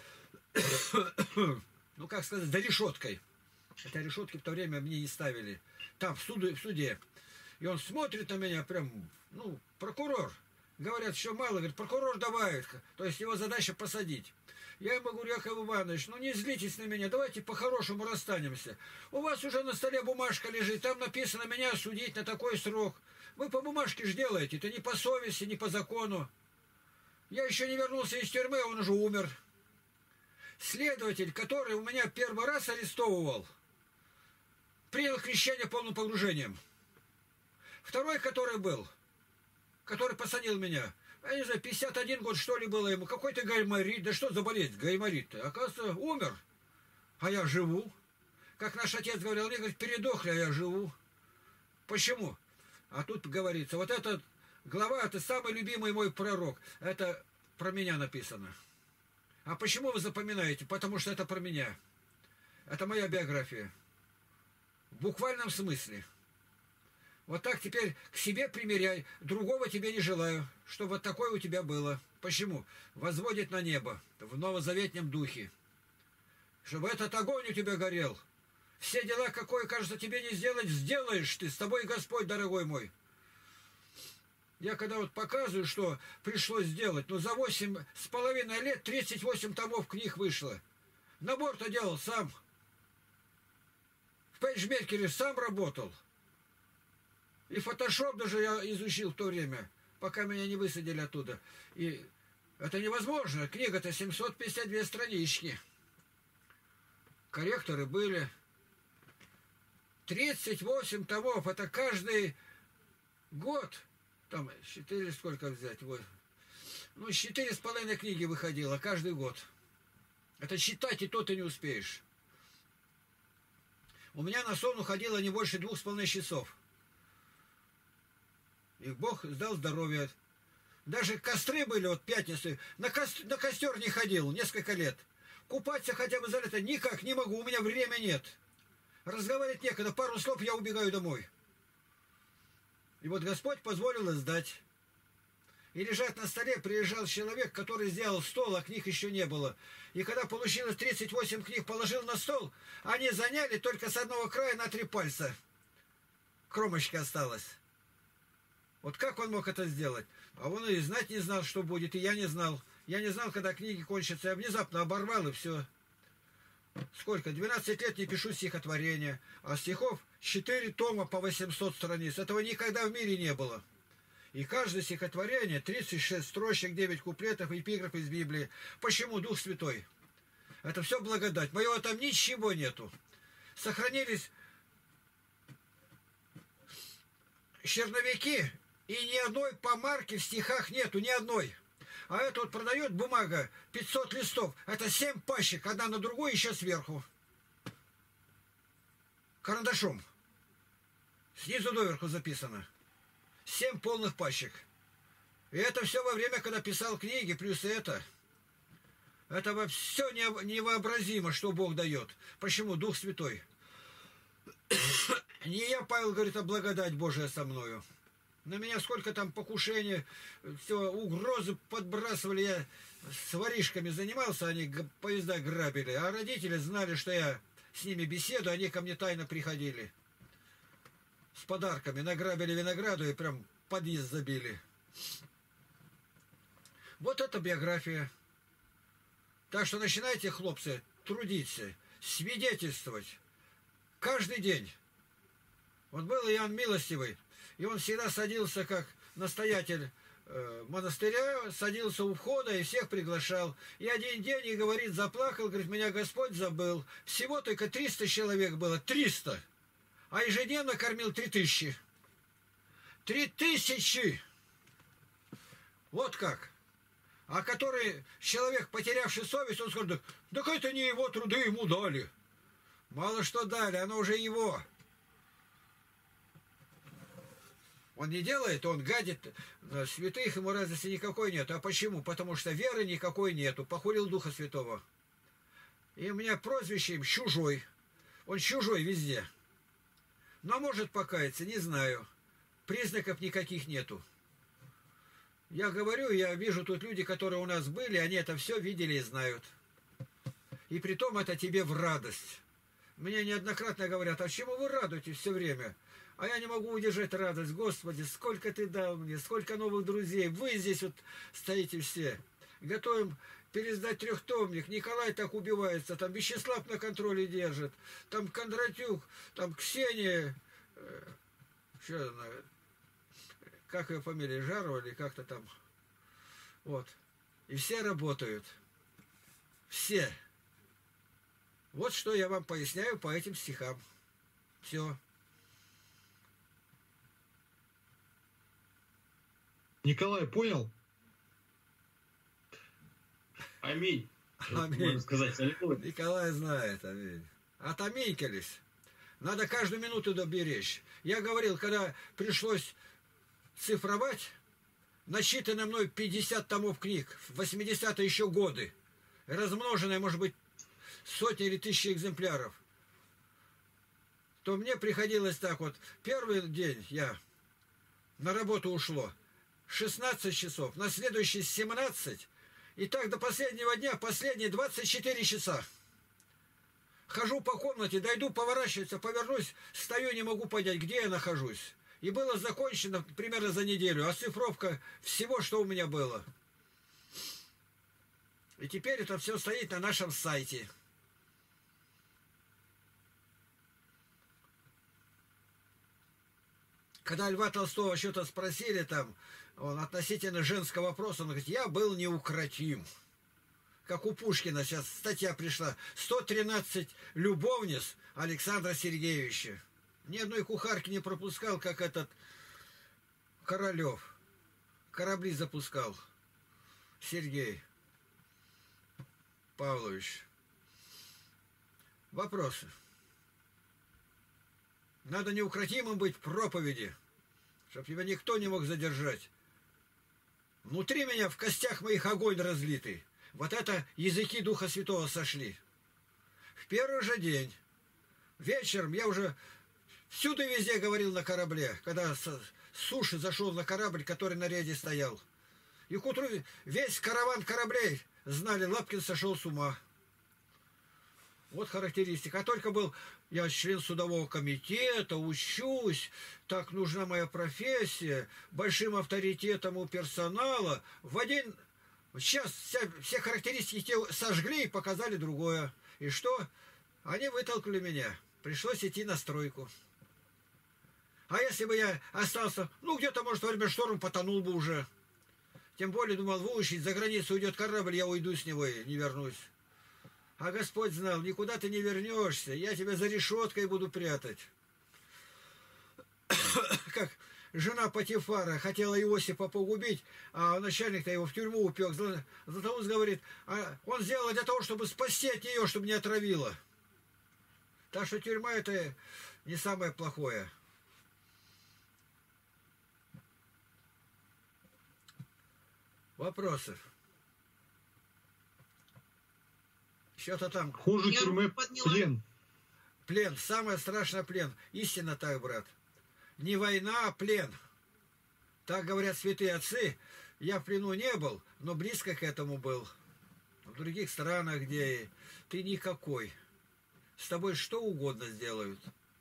ну как сказать, за решеткой. Хотя решетки в то время мне не ставили. Там, в суде. В суде. И он смотрит на меня прям, ну, прокурор. Говорят, еще мало, говорит, прокурор добавит. То есть его задача посадить. Я ему говорю, Яков Иванович, ну не злитесь на меня, давайте по-хорошему расстанемся. У вас уже на столе бумажка лежит, там написано меня осудить на такой срок. Вы по бумажке же делаете, это не по совести, не по закону. Я еще не вернулся из тюрьмы, он уже умер. Следователь, который у меня первый раз арестовывал, принял крещение полным погружением. Второй, который был, который посадил меня, я не знаю, пятьдесят один год, что ли, было ему, какой-то гайморит, да что за болезнь, гайморит-то, оказывается, умер, а я живу. Как наш отец говорил, они, говорит, передохли, а я живу. Почему? А тут говорится, вот этот глава, это самый любимый мой пророк, это про меня написано. А почему вы запоминаете? Потому что это про меня. Это моя биография. В буквальном смысле. Вот так теперь к себе примеряй. Другого тебе не желаю, чтобы вот такое у тебя было. Почему? Возводит на небо в новозаветнем духе. Чтобы этот огонь у тебя горел. Все дела, какое, кажется, тебе не сделать, сделаешь ты. С тобой Господь, дорогой мой. Я когда вот показываю, что пришлось сделать, ну за восемь с половиной лет тридцать восемь томов книг вышло. Набор-то делал сам. В пейджмейкере сам работал. И фотошоп даже я изучил в то время, пока меня не высадили оттуда. И это невозможно. Книга-то семьсот пятьдесят две странички. Корректоры были. тридцать восемь томов. Это каждый год. Там четыре сколько взять? Вот. Ну, четыре с половиной книги выходило каждый год. Это считать и то ты не успеешь. У меня на сон уходило не больше двух с половиной часов. И Бог дал здоровье. Даже костры были, вот пятницы. На, костер, на костер не ходил несколько лет. Купаться хотя бы за лето никак не могу, у меня времени нет. Разговаривать некогда, пару слов, я убегаю домой. И вот Господь позволил издать. И лежать на столе приезжал человек, который сделал стол, а книг еще не было. И когда получилось тридцать восемь книг, положил на стол, они заняли только с одного края на три пальца. Кромочка осталась. Вот как он мог это сделать? А он и знать не знал, что будет, и я не знал. Я не знал, когда книги кончатся. Я внезапно оборвал, и все. Сколько? двенадцать лет не пишу стихотворения. А стихов четыре тома по восемьсот страниц. Этого никогда в мире не было. И каждое стихотворение тридцать шесть строчек, девять куплетов, эпиграф из Библии. Почему? Дух Святой. Это все благодать. Моего там ничего нету. Сохранились черновики, и ни одной помарки в стихах нету, ни одной. А это вот продает бумага пятьсот листов. Это семь пачек, одна на другую, еще сверху. Карандашом. Снизу доверху записано. Семь полных пачек. И это все во время, когда писал книги, плюс это. Это все невообразимо, что Бог дает. Почему? Дух Святой. Не я, Павел говорит, а благодать Божия со мною. На меня сколько там покушений, все, угрозы подбрасывали. Я с воришками занимался, они поезда грабили. А родители знали, что я с ними беседую, они ко мне тайно приходили. С подарками. Награбили винограду и прям подъезд забили. Вот это биография. Так что начинайте, хлопцы, трудиться, свидетельствовать. Каждый день. Вот был Иоанн Милостивый. И он всегда садился как настоятель э, монастыря, садился у входа и всех приглашал. И один день, и говорит, заплакал, говорит, меня Господь забыл. Всего только триста человек было, триста. А ежедневно кормил три тысячи. Три тысячи! Вот как. А который человек, потерявший совесть, он скажет, так это не его труды, ему дали. Мало что дали, оно уже его. Он не делает, он гадит. Святых ему разницы никакой нет. А почему? Потому что веры никакой нету. Похулил Духа Святого. И у меня прозвище им чужой. Он чужой везде. Но может покаяться, не знаю. Признаков никаких нету. Я говорю, я вижу тут люди, которые у нас были, они это все видели и знают. И притом это тебе в радость. Мне неоднократно говорят, а чему вы радуетесь все время? А я не могу удержать радость. Господи, сколько ты дал мне, сколько новых друзей. Вы здесь вот стоите все. Готовим пересдать трехтомник. Николай так убивается. Там Вячеслав на контроле держит. Там Кондратюк, там Ксения. Э, что она, как ее фамилия? Жарова или как-то там. Вот. И все работают. Все. Вот что я вам поясняю по этим стихам. Все. Николай, понял? Аминь. Аминь. Можно сказать, Николай знает, аминь. Отоминькались. Надо каждую минуту доберечь. Я говорил, когда пришлось цифровать, насчитано мной пятьдесят томов книг, восьмидесятые еще годы, размноженное, может быть, сотни или тысячи экземпляров, то мне приходилось так вот. Первый день я на работу ушло шестнадцать часов, на следующий семнадцать, и так до последнего дня, последние двадцать четыре часа. Хожу по комнате, дойду, поворачиваться, повернусь, стою, не могу понять, где я нахожусь. И было закончено примерно за неделю. Оцифровка всего, что у меня было. И теперь это все стоит на нашем сайте. Когда Льва Толстого что-то спросили там, он относительно женского вопроса, он говорит, я был неукротим. Как у Пушкина сейчас статья пришла. сто тринадцать любовниц Александра Сергеевича. Ни одной кухарки не пропускал, как этот Королев. Корабли запускал. Сергей Павлович. Вопросы. Надо неукротимым быть в проповеди, чтобы тебя никто не мог задержать. Внутри меня, в костях моих огонь разлитый. Вот это языки Духа Святого сошли. В первый же день, вечером, я уже всюду и везде говорил на корабле, когда с суши зашел на корабль, который на рейде стоял. И к утру весь караван кораблей знали, Лапкин сошел с ума. Вот характеристика. А только был, я член судового комитета, учусь, так нужна моя профессия, большим авторитетом у персонала. В один час вся, все характеристики те сожгли и показали другое. И что? Они вытолкнули меня. Пришлось идти на стройку. А если бы я остался, ну где-то, может, во время шторма потонул бы уже. Тем более, думал, выучить, за границу уйдет корабль, я уйду с него и не вернусь. А Господь знал, никуда ты не вернешься, я тебя за решеткой буду прятать. Как жена Патифара хотела Иосифа погубить, а начальник-то его в тюрьму упек. Златоуст говорит, а он сделал для того, чтобы спасти от нее, чтобы не отравила. Так что тюрьма это не самое плохое. Вопросы? Что-то там. Хуже Я тюрьмы подняла. плен. Плен. Самое страшное плен. Истинно так, брат. Не война, а плен. Так говорят святые отцы. Я в плену не был, но близко к этому был. В других странах, где ты никакой. С тобой что угодно сделают.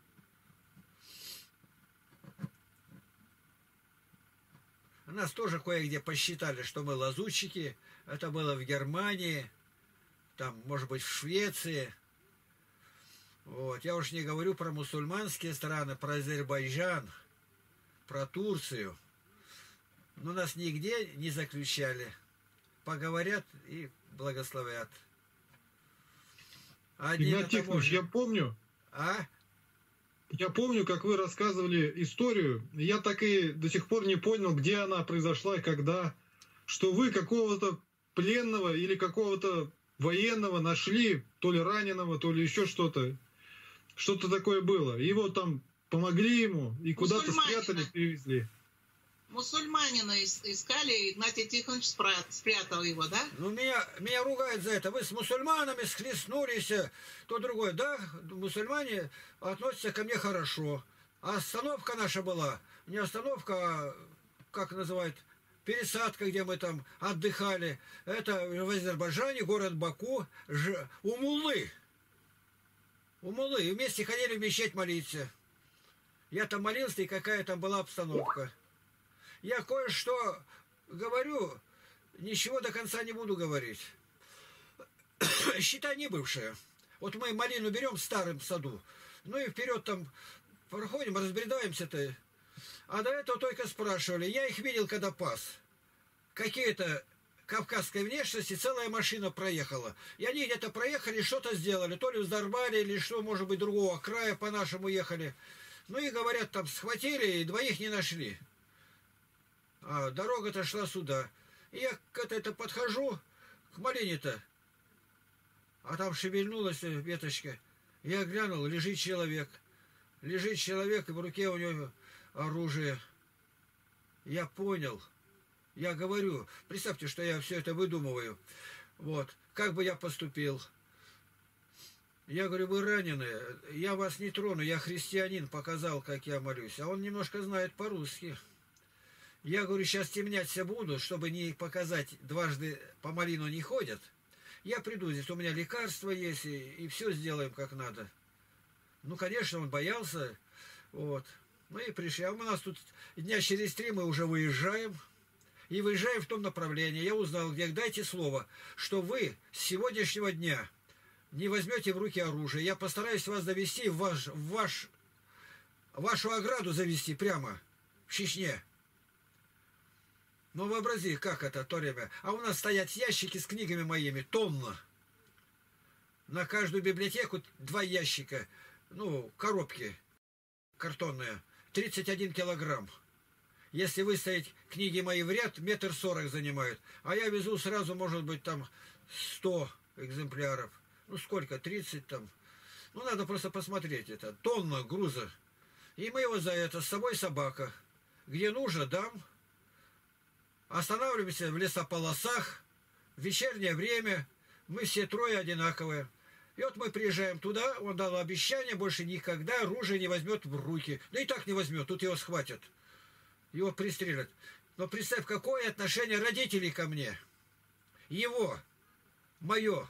Нас тоже кое-где посчитали, что мы лазутчики. Это было в Германии, там, может быть, в Швеции. Вот. Я уж не говорю про мусульманские страны, про Азербайджан, про Турцию. Но нас нигде не заключали. Поговорят и благословят. Одни Игнат Тихонович, я помню, А? я помню, как вы рассказывали историю. Я так и до сих пор не понял, где она произошла и когда. Что вы какого-то пленного или какого-то военного нашли, то ли раненого, то ли еще что-то. Что-то такое было. Его там помогли ему и куда-то спрятали, привезли. Мусульманина искали, Игнатий Тихонович спрятал его, да? Ну, меня, меня ругают за это. Вы с мусульманами схлестнулись, то другое. Да, мусульмане относятся ко мне хорошо. А остановка наша была, не остановка, а, как называют, пересадка, где мы там отдыхали. Это в Азербайджане, город Баку, ж, у Муллы. У Муллы. И вместе ходили в мечеть молиться. Я там молился, и какая там была обстановка. Я кое-что говорю, ничего до конца не буду говорить. Считай, не бывшая. Вот мы малину берем в старом саду, ну и вперед там проходим, разбредаемся-то. А до этого только спрашивали. Я их видел, когда пас. Какие-то кавказской внешности, целая машина проехала. И они где-то проехали, что-то сделали. То ли взорвали, или что, может быть, другого края по нашему ехали. Ну и говорят, там схватили, и двоих не нашли. А дорога-то шла сюда. И я к этой-то подхожу, к малине-то. А там шевельнулась веточка. Я глянул, лежит человек. Лежит человек, и в руке у него оружие. Я понял. Я говорю, представьте, что я все это выдумываю. Вот. Как бы я поступил? Я говорю, вы раненые, я вас не трону, я христианин, показал, как я молюсь. А он немножко знает по-русски. Я говорю, сейчас темняться буду, чтобы не показать, дважды по малину не ходят. Я приду, здесь у меня лекарства есть, и, и все сделаем как надо. Ну, конечно, он боялся. Вот. Ну и пришли. А у нас тут дня через три мы уже выезжаем. И выезжаем в том направлении. Я узнал, где дайте слово, что вы с сегодняшнего дня не возьмете в руки оружие. Я постараюсь вас довести в, ваш, в ваш, вашу ограду завести прямо в Чечне. Ну, вообрази, как это, то время. А у нас стоят ящики с книгами моими, тонна. На каждую библиотеку два ящика, ну, коробки картонные, тридцать один килограмм. Если выставить книги мои в ряд, метр сорок занимают. А я везу сразу, может быть, там сто экземпляров. Ну, сколько, тридцать там. Ну, надо просто посмотреть это. Тонна груза. И мы его за это, с собой собака. Где нужно, дам. Останавливаемся в лесополосах, в вечернее время, мы все трое одинаковые. И вот мы приезжаем туда, он дал обещание, больше никогда оружие не возьмет в руки. Да и так не возьмет, тут его схватят, его пристрелят. Но представь, какое отношение родителей ко мне. Его, мое.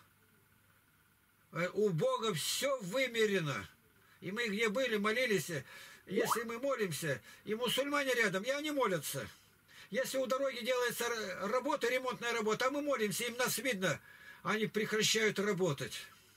У Бога все вымерено. И мы где были, молились, если мы молимся, и мусульмане рядом, и они молятся. Если у дороги делается работа, ремонтная работа, а мы молимся, им нас видно, они прекращают работать.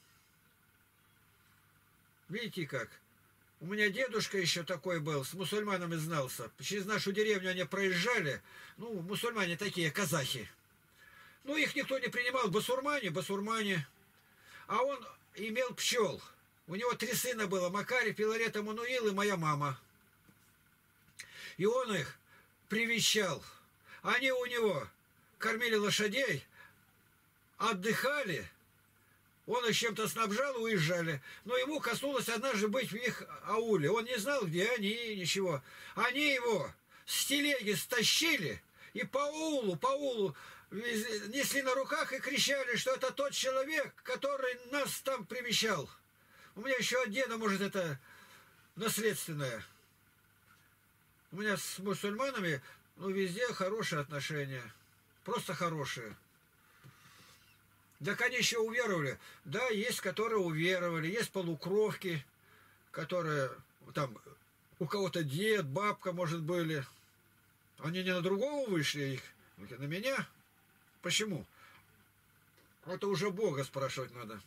Видите как? У меня дедушка еще такой был, с мусульманами знался. Через нашу деревню они проезжали. Ну, мусульмане такие, казахи. Ну, их никто не принимал. Басурмане, басурмане. А он имел пчел. У него три сына было. Макарий, Филарет, Эммануил и моя мама. И он их привещал. Они у него кормили лошадей, отдыхали, он их чем-то снабжал, уезжали. Но ему коснулось однажды быть в их ауле. Он не знал, где они, ничего. Они его с телеги стащили и по аулу, по аулу несли на руках и кричали, что это тот человек, который нас там привещал. У меня еще от деда, может, это наследственное. У меня с мусульманами, ну, везде хорошие отношения. Просто хорошие. Так они еще уверовали. Да, есть, которые уверовали. Есть полукровки, которые там у кого-то дед, бабка, может, были. Они не на другого вышли, их, на меня. Почему? Это уже Бога спрашивать надо.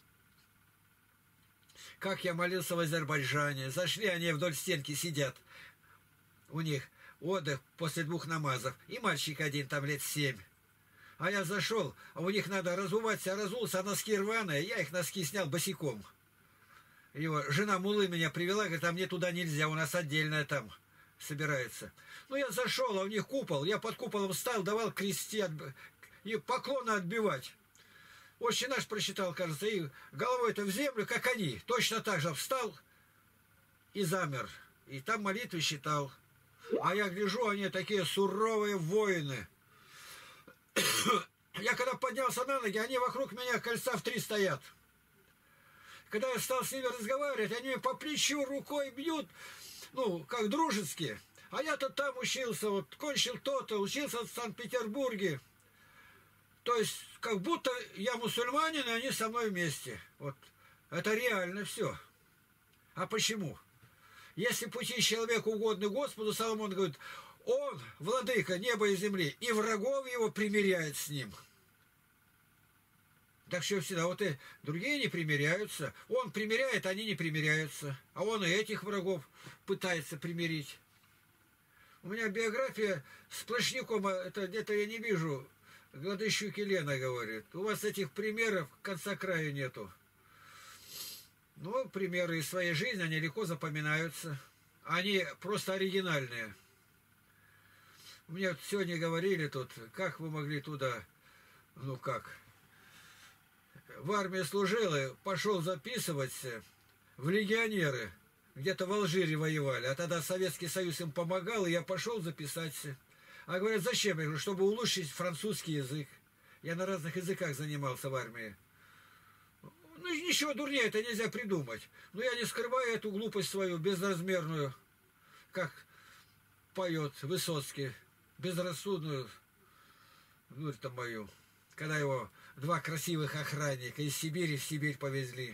Как я молился в Азербайджане. Зашли, они вдоль стенки сидят. У них отдых после двух намазов. И мальчик один там лет семь. А я зашел, а у них надо разуваться, разулся, а носки рваные. Я их носки снял босиком. Его жена Мулы меня привела, говорит, а мне туда нельзя, у нас отдельное там собирается. Ну, я зашел, а у них купол. Я под куполом встал, давал крести и поклоны отбивать. Отче наш прочитал, кажется, и головой-то в землю, как они. Точно так же встал и замер. И там молитвы читал. А я гляжу, они такие суровые воины. Я когда поднялся на ноги, они вокруг меня кольца в три стоят. Когда я стал с ними разговаривать, они по плечу рукой бьют, ну, как дружески. А я-то там учился, вот, кончил то-то, учился в Санкт-Петербурге. То есть, как будто я мусульманин, и они со мной вместе. Вот, это реально все. А почему? Если пути человеку угодны Господу, Соломон говорит, он, владыка неба и земли, и врагов его примиряет с ним. Так что всегда, вот и другие не примиряются. Он примиряет, они не примиряются. А он и этих врагов пытается примирить. У меня биография сплошняком, это где-то я не вижу. Гладыщук Елена говорит, у вас этих примеров конца края нету. Ну, примеры из своей жизни, они легко запоминаются. Они просто оригинальные. Мне вот сегодня говорили тут, как вы могли туда, ну как, в армии служил и пошел записываться в легионеры. Где-то в Алжире воевали, а тогда Советский Союз им помогал, и я пошел записаться. А говорят, зачем? Я говорю, чтобы улучшить французский язык. Я на разных языках занимался в армии. Ну, ничего дурнее это нельзя придумать. Но я не скрываю эту глупость свою безразмерную, как поет Высоцкий, безрассудную, ну, это мою, когда его два красивых охранника из Сибири в Сибирь повезли.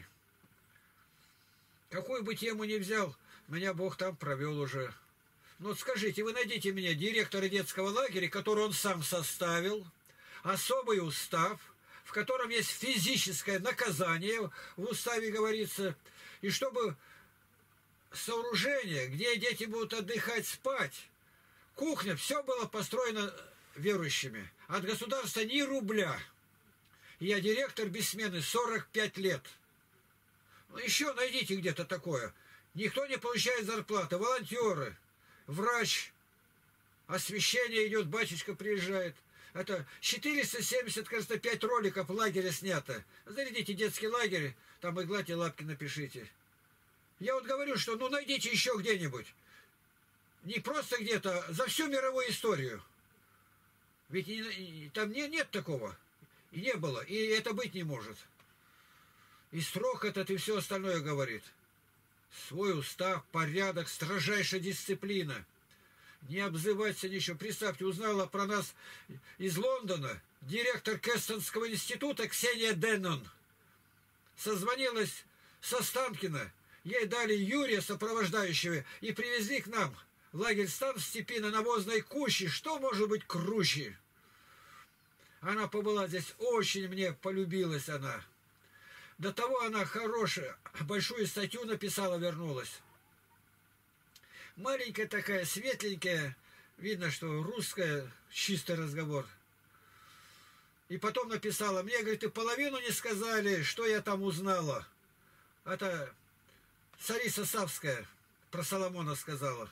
Какую бы тему ни взял, меня Бог там провел уже. Ну вот скажите, вы найдите мне директора детского лагеря, который он сам составил, особый устав, в котором есть физическое наказание, в уставе говорится, и чтобы сооружение, где дети будут отдыхать, спать, кухня, все было построено верующими. От государства ни рубля. Я директор без смены сорок пять лет. Ну, еще найдите где-то такое. Никто не получает зарплаты. Волонтеры, врач, освещение идет, батюшка приезжает. Это четыреста семьдесят, кажется, пять роликов лагеря снято. Зарядите детский лагерь, там и гладьте лапки напишите. Я вот говорю, что ну найдите еще где-нибудь. Не просто где-то, за всю мировую историю. Ведь и, и, там не, нет такого. И не было. И это быть не может. И срок этот, и все остальное говорит. Свой устав, порядок, строжайшая дисциплина. Не обзываться ничего. Представьте, узнала про нас из Лондона директор Кестонского института Ксения Деннон. Созвонилась со Станкина. Ей дали Юрия, сопровождающего, и привезли к нам. Лагерь стан в степи на навозной куще. Что может быть круче? Она побыла здесь, очень мне полюбилась она. До того она хорошая, большую статью написала, вернулась. Маленькая такая, светленькая, видно, что русская, чистый разговор. И потом написала, мне, говорит, и половину не сказали, что я там узнала. Это царица Савская про Соломона сказала.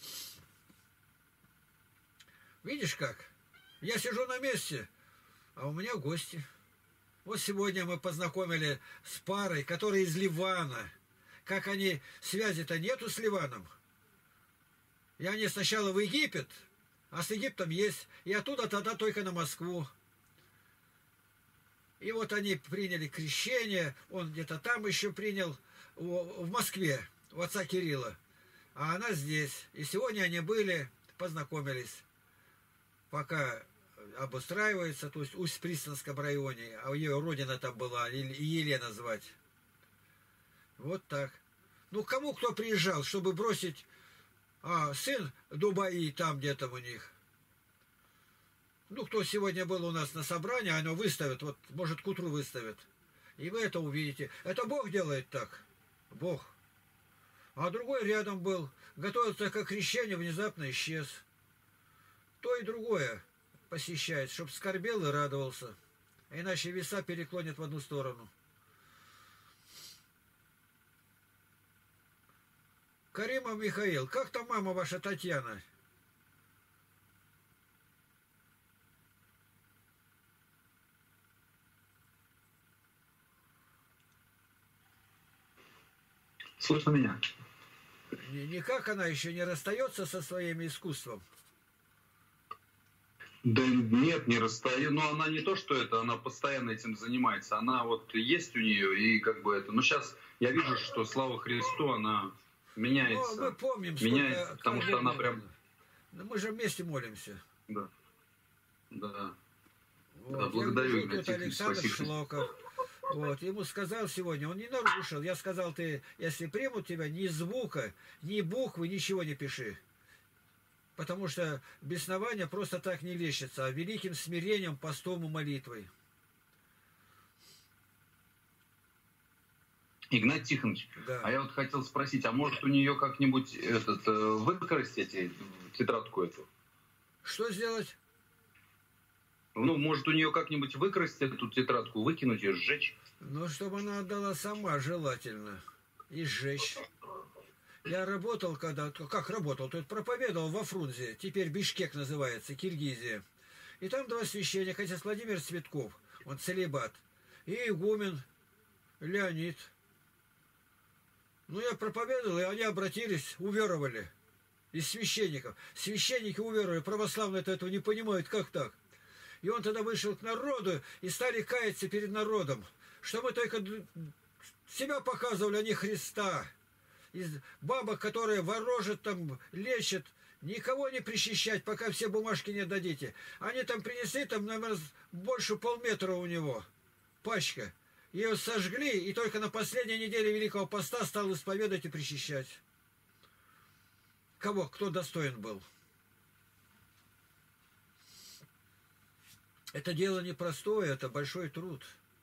Видишь как? Я сижу на месте, а у меня гости. Вот сегодня мы познакомили с парой, которая из Ливана. Как они, связи-то нету с Ливаном. И они сначала в Египет, а с Египтом есть. И оттуда тогда только на Москву. И вот они приняли крещение. Он где-то там еще принял, в Москве, у отца Кирилла. А она здесь. И сегодня они были, познакомились. Пока обустраивается, то есть в Усть-Пристанском районе, а ее родина там была, и Елена звать. Вот так. Ну, кому кто приезжал, чтобы бросить... А, сын Дубаи там где-то у них. Ну, кто сегодня был у нас на собрании, оно выставят, вот, может, к утру выставят. И вы это увидите. Это Бог делает так. Бог. А другой рядом был, готовился к крещению, внезапно исчез. То и другое посещает, чтоб скорбел и радовался. Иначе веса переклонят в одну сторону. Каримов Михаил, как там мама ваша Татьяна? Слышно меня? Никак она еще не расстается со своим искусством? Да нет, не расстаю. Но она не то, что это, она постоянно этим занимается. Она вот есть у нее, и как бы это... Но сейчас я вижу, что, слава Христу, она меняется. Ну, мы помним, меняется, сколько, потому что она прям... Ну, мы же вместе молимся. Да. Да. Вот. Да, благодарю, Я тут Александр спасибо. Шлоков. Вот, ему сказал сегодня, он не нарушил. Я сказал, ты, если примут тебя, ни звука, ни буквы, ничего не пиши. Потому что беснование просто так не лечится, а великим смирением, постом и молитвой. Игнат Тихонович, Да. а я вот хотел спросить, а может у нее как-нибудь этот, выкрасть эти, тетрадку эту? Что сделать? Ну, может у нее как-нибудь выкрасть эту тетрадку, выкинуть ее, сжечь? Ну, чтобы она отдала сама, желательно. И сжечь. Я работал когда... Как работал? Тут проповедовал во Фрунзе. Теперь Бишкек называется, Киргизия. И там два священника. Отец Владимир Цветков. Он целибат. И игумен Леонид. Ну, я проповедовал, и они обратились, уверовали. Из священников. Священники уверовали. Православные этого не понимают. Как так? И он тогда вышел к народу, и стали каяться перед народом. что мы только себя показывали, а не Христа. Из бабок, которые ворожат там, лечат, никого не причащать, пока все бумажки не дадите. Они там принесли, там, наверное, больше полметра у него пачка. Ее сожгли, и только на последней неделе Великого Поста стал исповедать и причащать. Кого? Кто достоин был? Это дело непростое, это большой труд.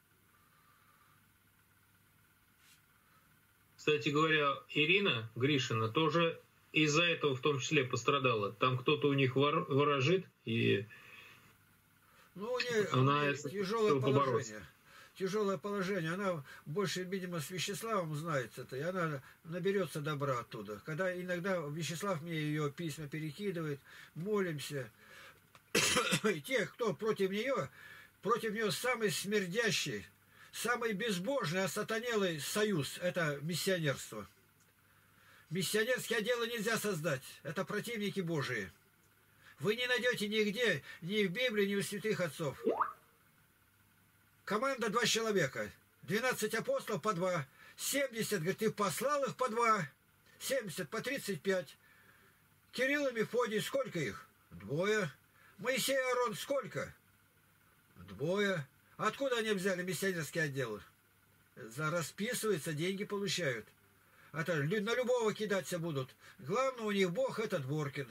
Кстати говоря, Ирина Гришина тоже из-за этого в том числе пострадала. Там кто-то у них вор, ворожит, и ну, у нее, она у нее тяжелое побороться. положение. Тяжелое положение. Она больше, видимо, с Вячеславом знает это, и она наберется добра оттуда. Когда иногда Вячеслав мне ее письма перекидывает, молимся. И те, кто против нее, против нее самый смердящий, самый безбожный, осатанелый союз – это миссионерство. Миссионерские отделы нельзя создать. Это противники Божии. Вы не найдете нигде, ни в Библии, ни у святых отцов. Команда два человека. двенадцать апостолов по два. семьдесят, говорит, ты послал их по два. семьдесят по тридцать пять. Кирилл и Мефодий, сколько их? Двое. Моисей и Аарон, сколько? Двое. Откуда они взяли миссионерские отделы? За расписываются, деньги получают. Это на любого кидаться будут. Главное у них Бог — это Дворкин.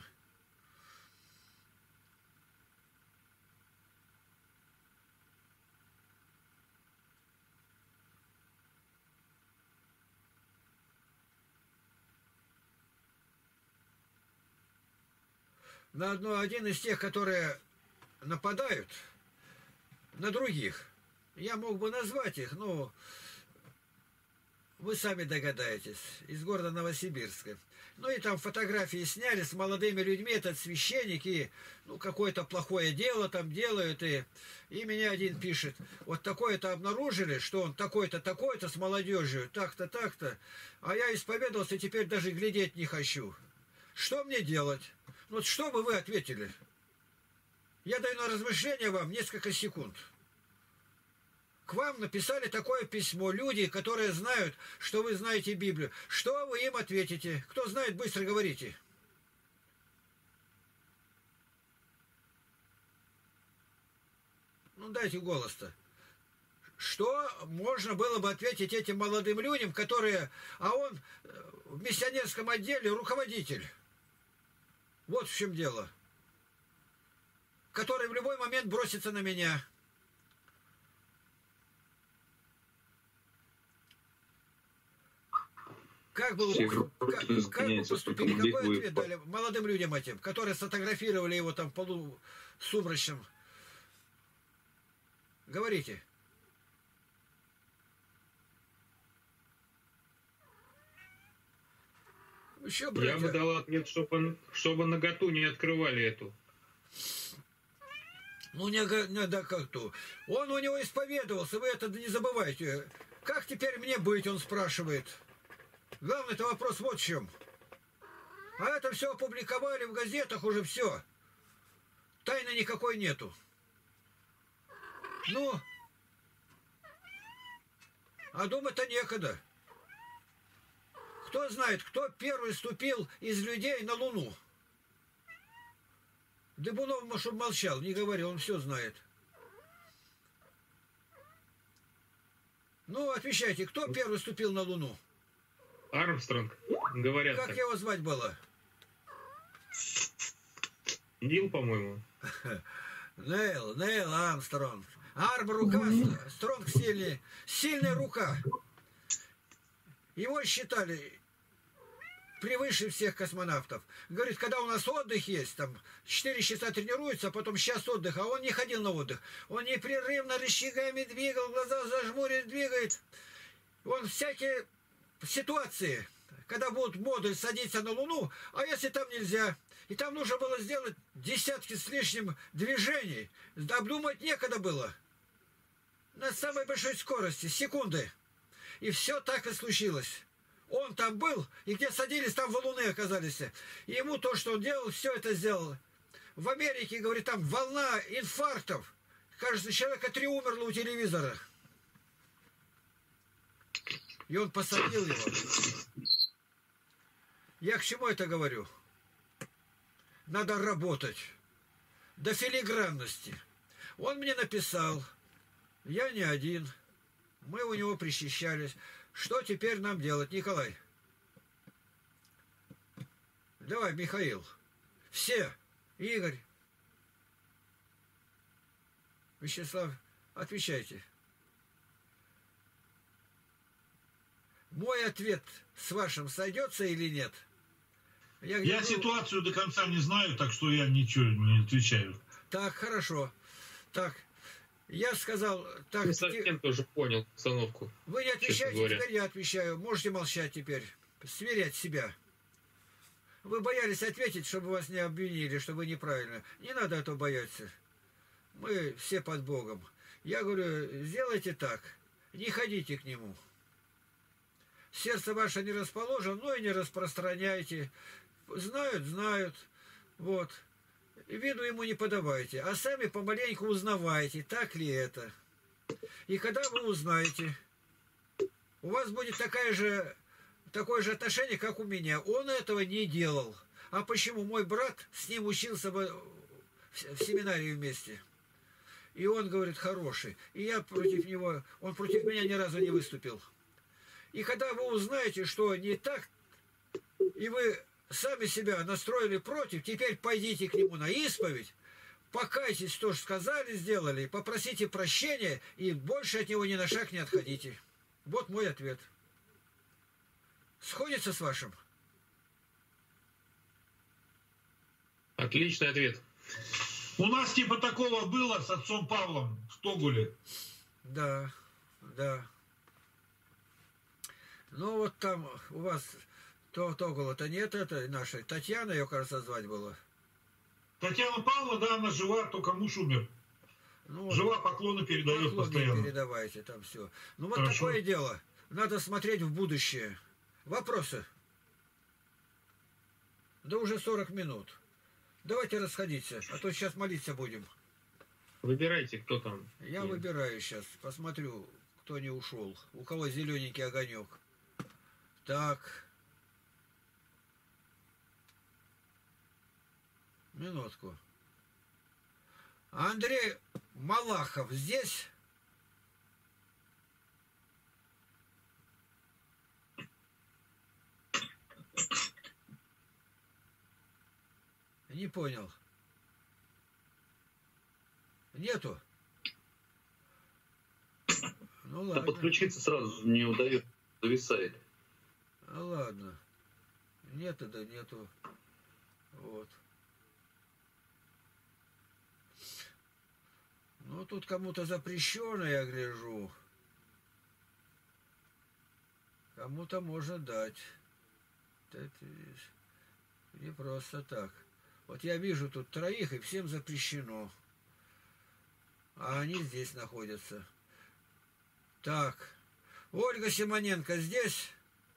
На одно, один из тех, которые нападают на других. Я мог бы назвать их, но вы сами догадаетесь. Из города Новосибирска. Ну и там фотографии сняли с молодыми людьми, этот священник, и ну, какое-то плохое дело там делают. И, и меня один пишет, вот такое-то обнаружили, что он такой-то, такой-то с молодежью, так-то, так-то. А я исповедовался, теперь даже глядеть не хочу. Что мне делать? Вот что бы вы ответили? Я даю на размышление вам несколько секунд. К вам написали такое письмо люди, которые знают, что вы знаете Библию. Что вы им ответите? Кто знает, быстро говорите. Ну, дайте голос-то. Что можно было бы ответить этим молодым людям, которые... А он в миссионерском отделе руководитель. Вот в чем дело. Который в любой момент бросится на меня. Как бы, как, как бы поступили, какой ответ дали молодым людям этим, которые сфотографировали его там в полусумрачном? Говорите. Еще, я бы дал ответ, чтобы, чтобы наготу не открывали эту. Ну, не, не да как-то. Он у него исповедовался, вы это не забывайте. Как теперь мне быть, он спрашивает. Главный-то вопрос вот в чем. А это все опубликовали в газетах уже все. Тайны никакой нету. Ну, а думать-то некогда. Кто знает, кто первый ступил из людей на Луну? Дыбунов, чтобы молчал, не говорил, он все знает. Ну, отвечайте, кто первый ступил на Луну? Армстронг, говорят. Как так. его звать было? Нил, по-моему. Нейл, Нейл Армстронг. Арм рука, Стронг сильный. Сильная рука. Его считали превыше всех космонавтов. Говорит, когда у нас отдых есть, там четыре часа тренируется, а потом час отдыха, а он не ходил на отдых. Он непрерывно рычагами двигал, глаза зажмурил, двигает. Он всякие ситуации, когда будут модуль садиться на Луну, а если там нельзя, и там нужно было сделать десятки с лишним движений, обдумать некогда было. На самой большой скорости, секунды. И все так и случилось. Он там был, и где садились, там валуны оказались. И ему то, что он делал, все это сделал. В Америке, говорит, там волна инфарктов. Кажется, человека три умерло у телевизора. И он посадил его. Я к чему это говорю? Надо работать. До филигранности. Он мне написал. Я не один. Мы у него причащались. Что теперь нам делать, Николай? Давай, Михаил. Все. Игорь. Вячеслав, отвечайте. Мой ответ с вашим сойдется или нет? Я, я был... ситуацию до конца не знаю, так что я ничего не отвечаю. Так, хорошо. Так, я сказал... Так, я совсем тоже понял установку. Вы не отвечаете, теперь я отвечаю. Можете молчать теперь. Сверять себя. Вы боялись ответить, чтобы вас не обвинили, что вы неправильно. Не надо этого бояться. Мы все под Богом. Я говорю, сделайте так. Не ходите к нему. Сердце ваше не расположено, но и не распространяйте. Знают, знают. Вот. Виду ему не подавайте. А сами помаленьку узнавайте, так ли это. И когда вы узнаете, у вас будет такая же, такое же отношение, как у меня. Он этого не делал. А почему? Мой брат с ним учился в семинарии вместе. И он, говорит, хороший. И я против него, он против меня ни разу не выступил. И когда вы узнаете, что не так, и вы сами себя настроили против, теперь пойдите к нему на исповедь, покайтесь, что же сказали, сделали, попросите прощения, и больше от него ни на шаг не отходите. Вот мой ответ. Сходится с вашим? Отличный ответ. У нас типа такого было с отцом Павлом в Тогуле. Да, да. Ну вот там у вас то Тогула-то нет этой нашей. Татьяна, ее, кажется, звать было. Татьяна Павловна, да, она жива, только муж умер. Ну, жива, поклоны передает поклоны постоянно. Передавайте там все. Ну вот Хорошо. Такое дело. Надо смотреть в будущее. Вопросы? Да уже сорок минут. Давайте расходиться, а то сейчас молиться будем. Выбирайте, кто там. Я Нет. выбираю сейчас. Посмотрю, кто не ушел. У кого зелененький огонек. Так. Минутку. Андрей Малахов здесь? Не понял. Нету? Ну ладно. А подключиться сразу не удается, зависает. Ну ладно. Нету, да нету. Вот. Ну тут кому-то запрещено, я гляжу. Кому-то можно дать. Это не просто так. Вот я вижу тут троих, и всем запрещено. А они здесь находятся. Так. Ольга Симоненко здесь?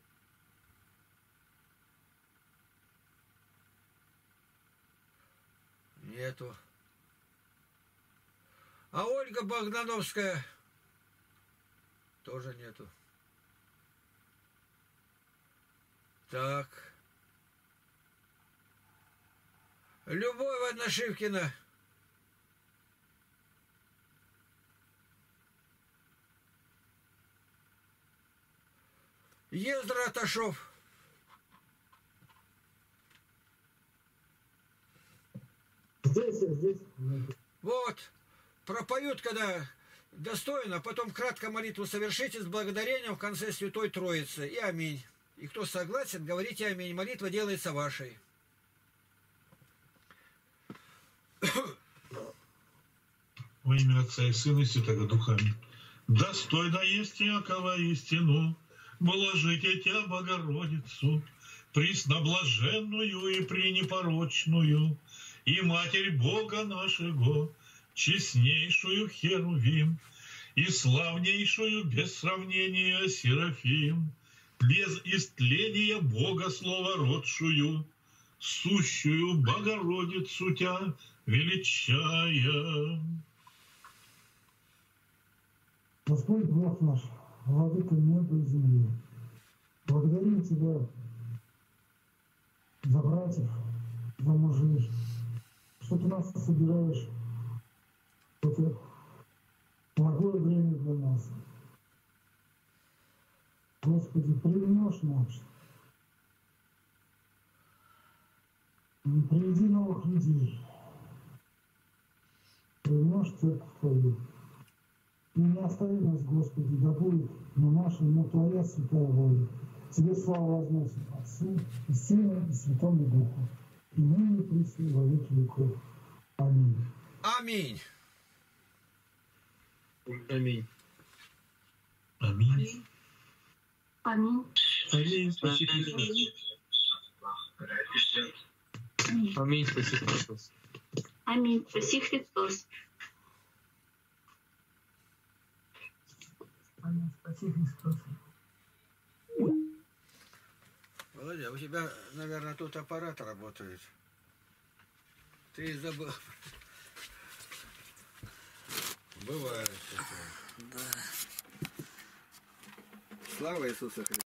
Нету. А Ольга Богдановская? Тоже нету. Так. Любовь Одношивкина. Ездра Аташов. Здесь, здесь. Вот. Пропоют, когда достойно, потом кратко молитву совершите с благодарением в конце Святой Троицы. И аминь. И кто согласен, говорите аминь. Молитва делается вашей. Во имя Отца и Сына и Святого Духа. Достойно есть Якова истину, блажите Тебя, Богородицу, пресноблаженную и пренепорочную, и Матерь Бога нашего, честнейшую Херувим, и славнейшую без сравнения Серафим, без истления Бога словородшую, сущую Богородицу Тебя величая. Господь Бог наш, владыка неба и земли. Благодарим Тебя за братьев, за мужей, что Ты нас собираешь в это благое время для нас. Господи, примножь нас. Приведи новых людей. Примножь церковь Твою. И не остави нас, Господи, да будет не наша, но Твоя святая воля. Тебе славу возносим Отцу и Сыну и Святому Духу. И ныне и присно во веки веков. Аминь. Аминь. Аминь. Аминь. Аминь. Аминь. Спаси Христос. Аминь. Спаси Христос. Аминь. Спаси Христос. Аминь. Спаси Христос. Володя, у тебя, наверное, тут аппарат работает. Ты забыл. Бывает такое. Да. Слава Иисусу Христу.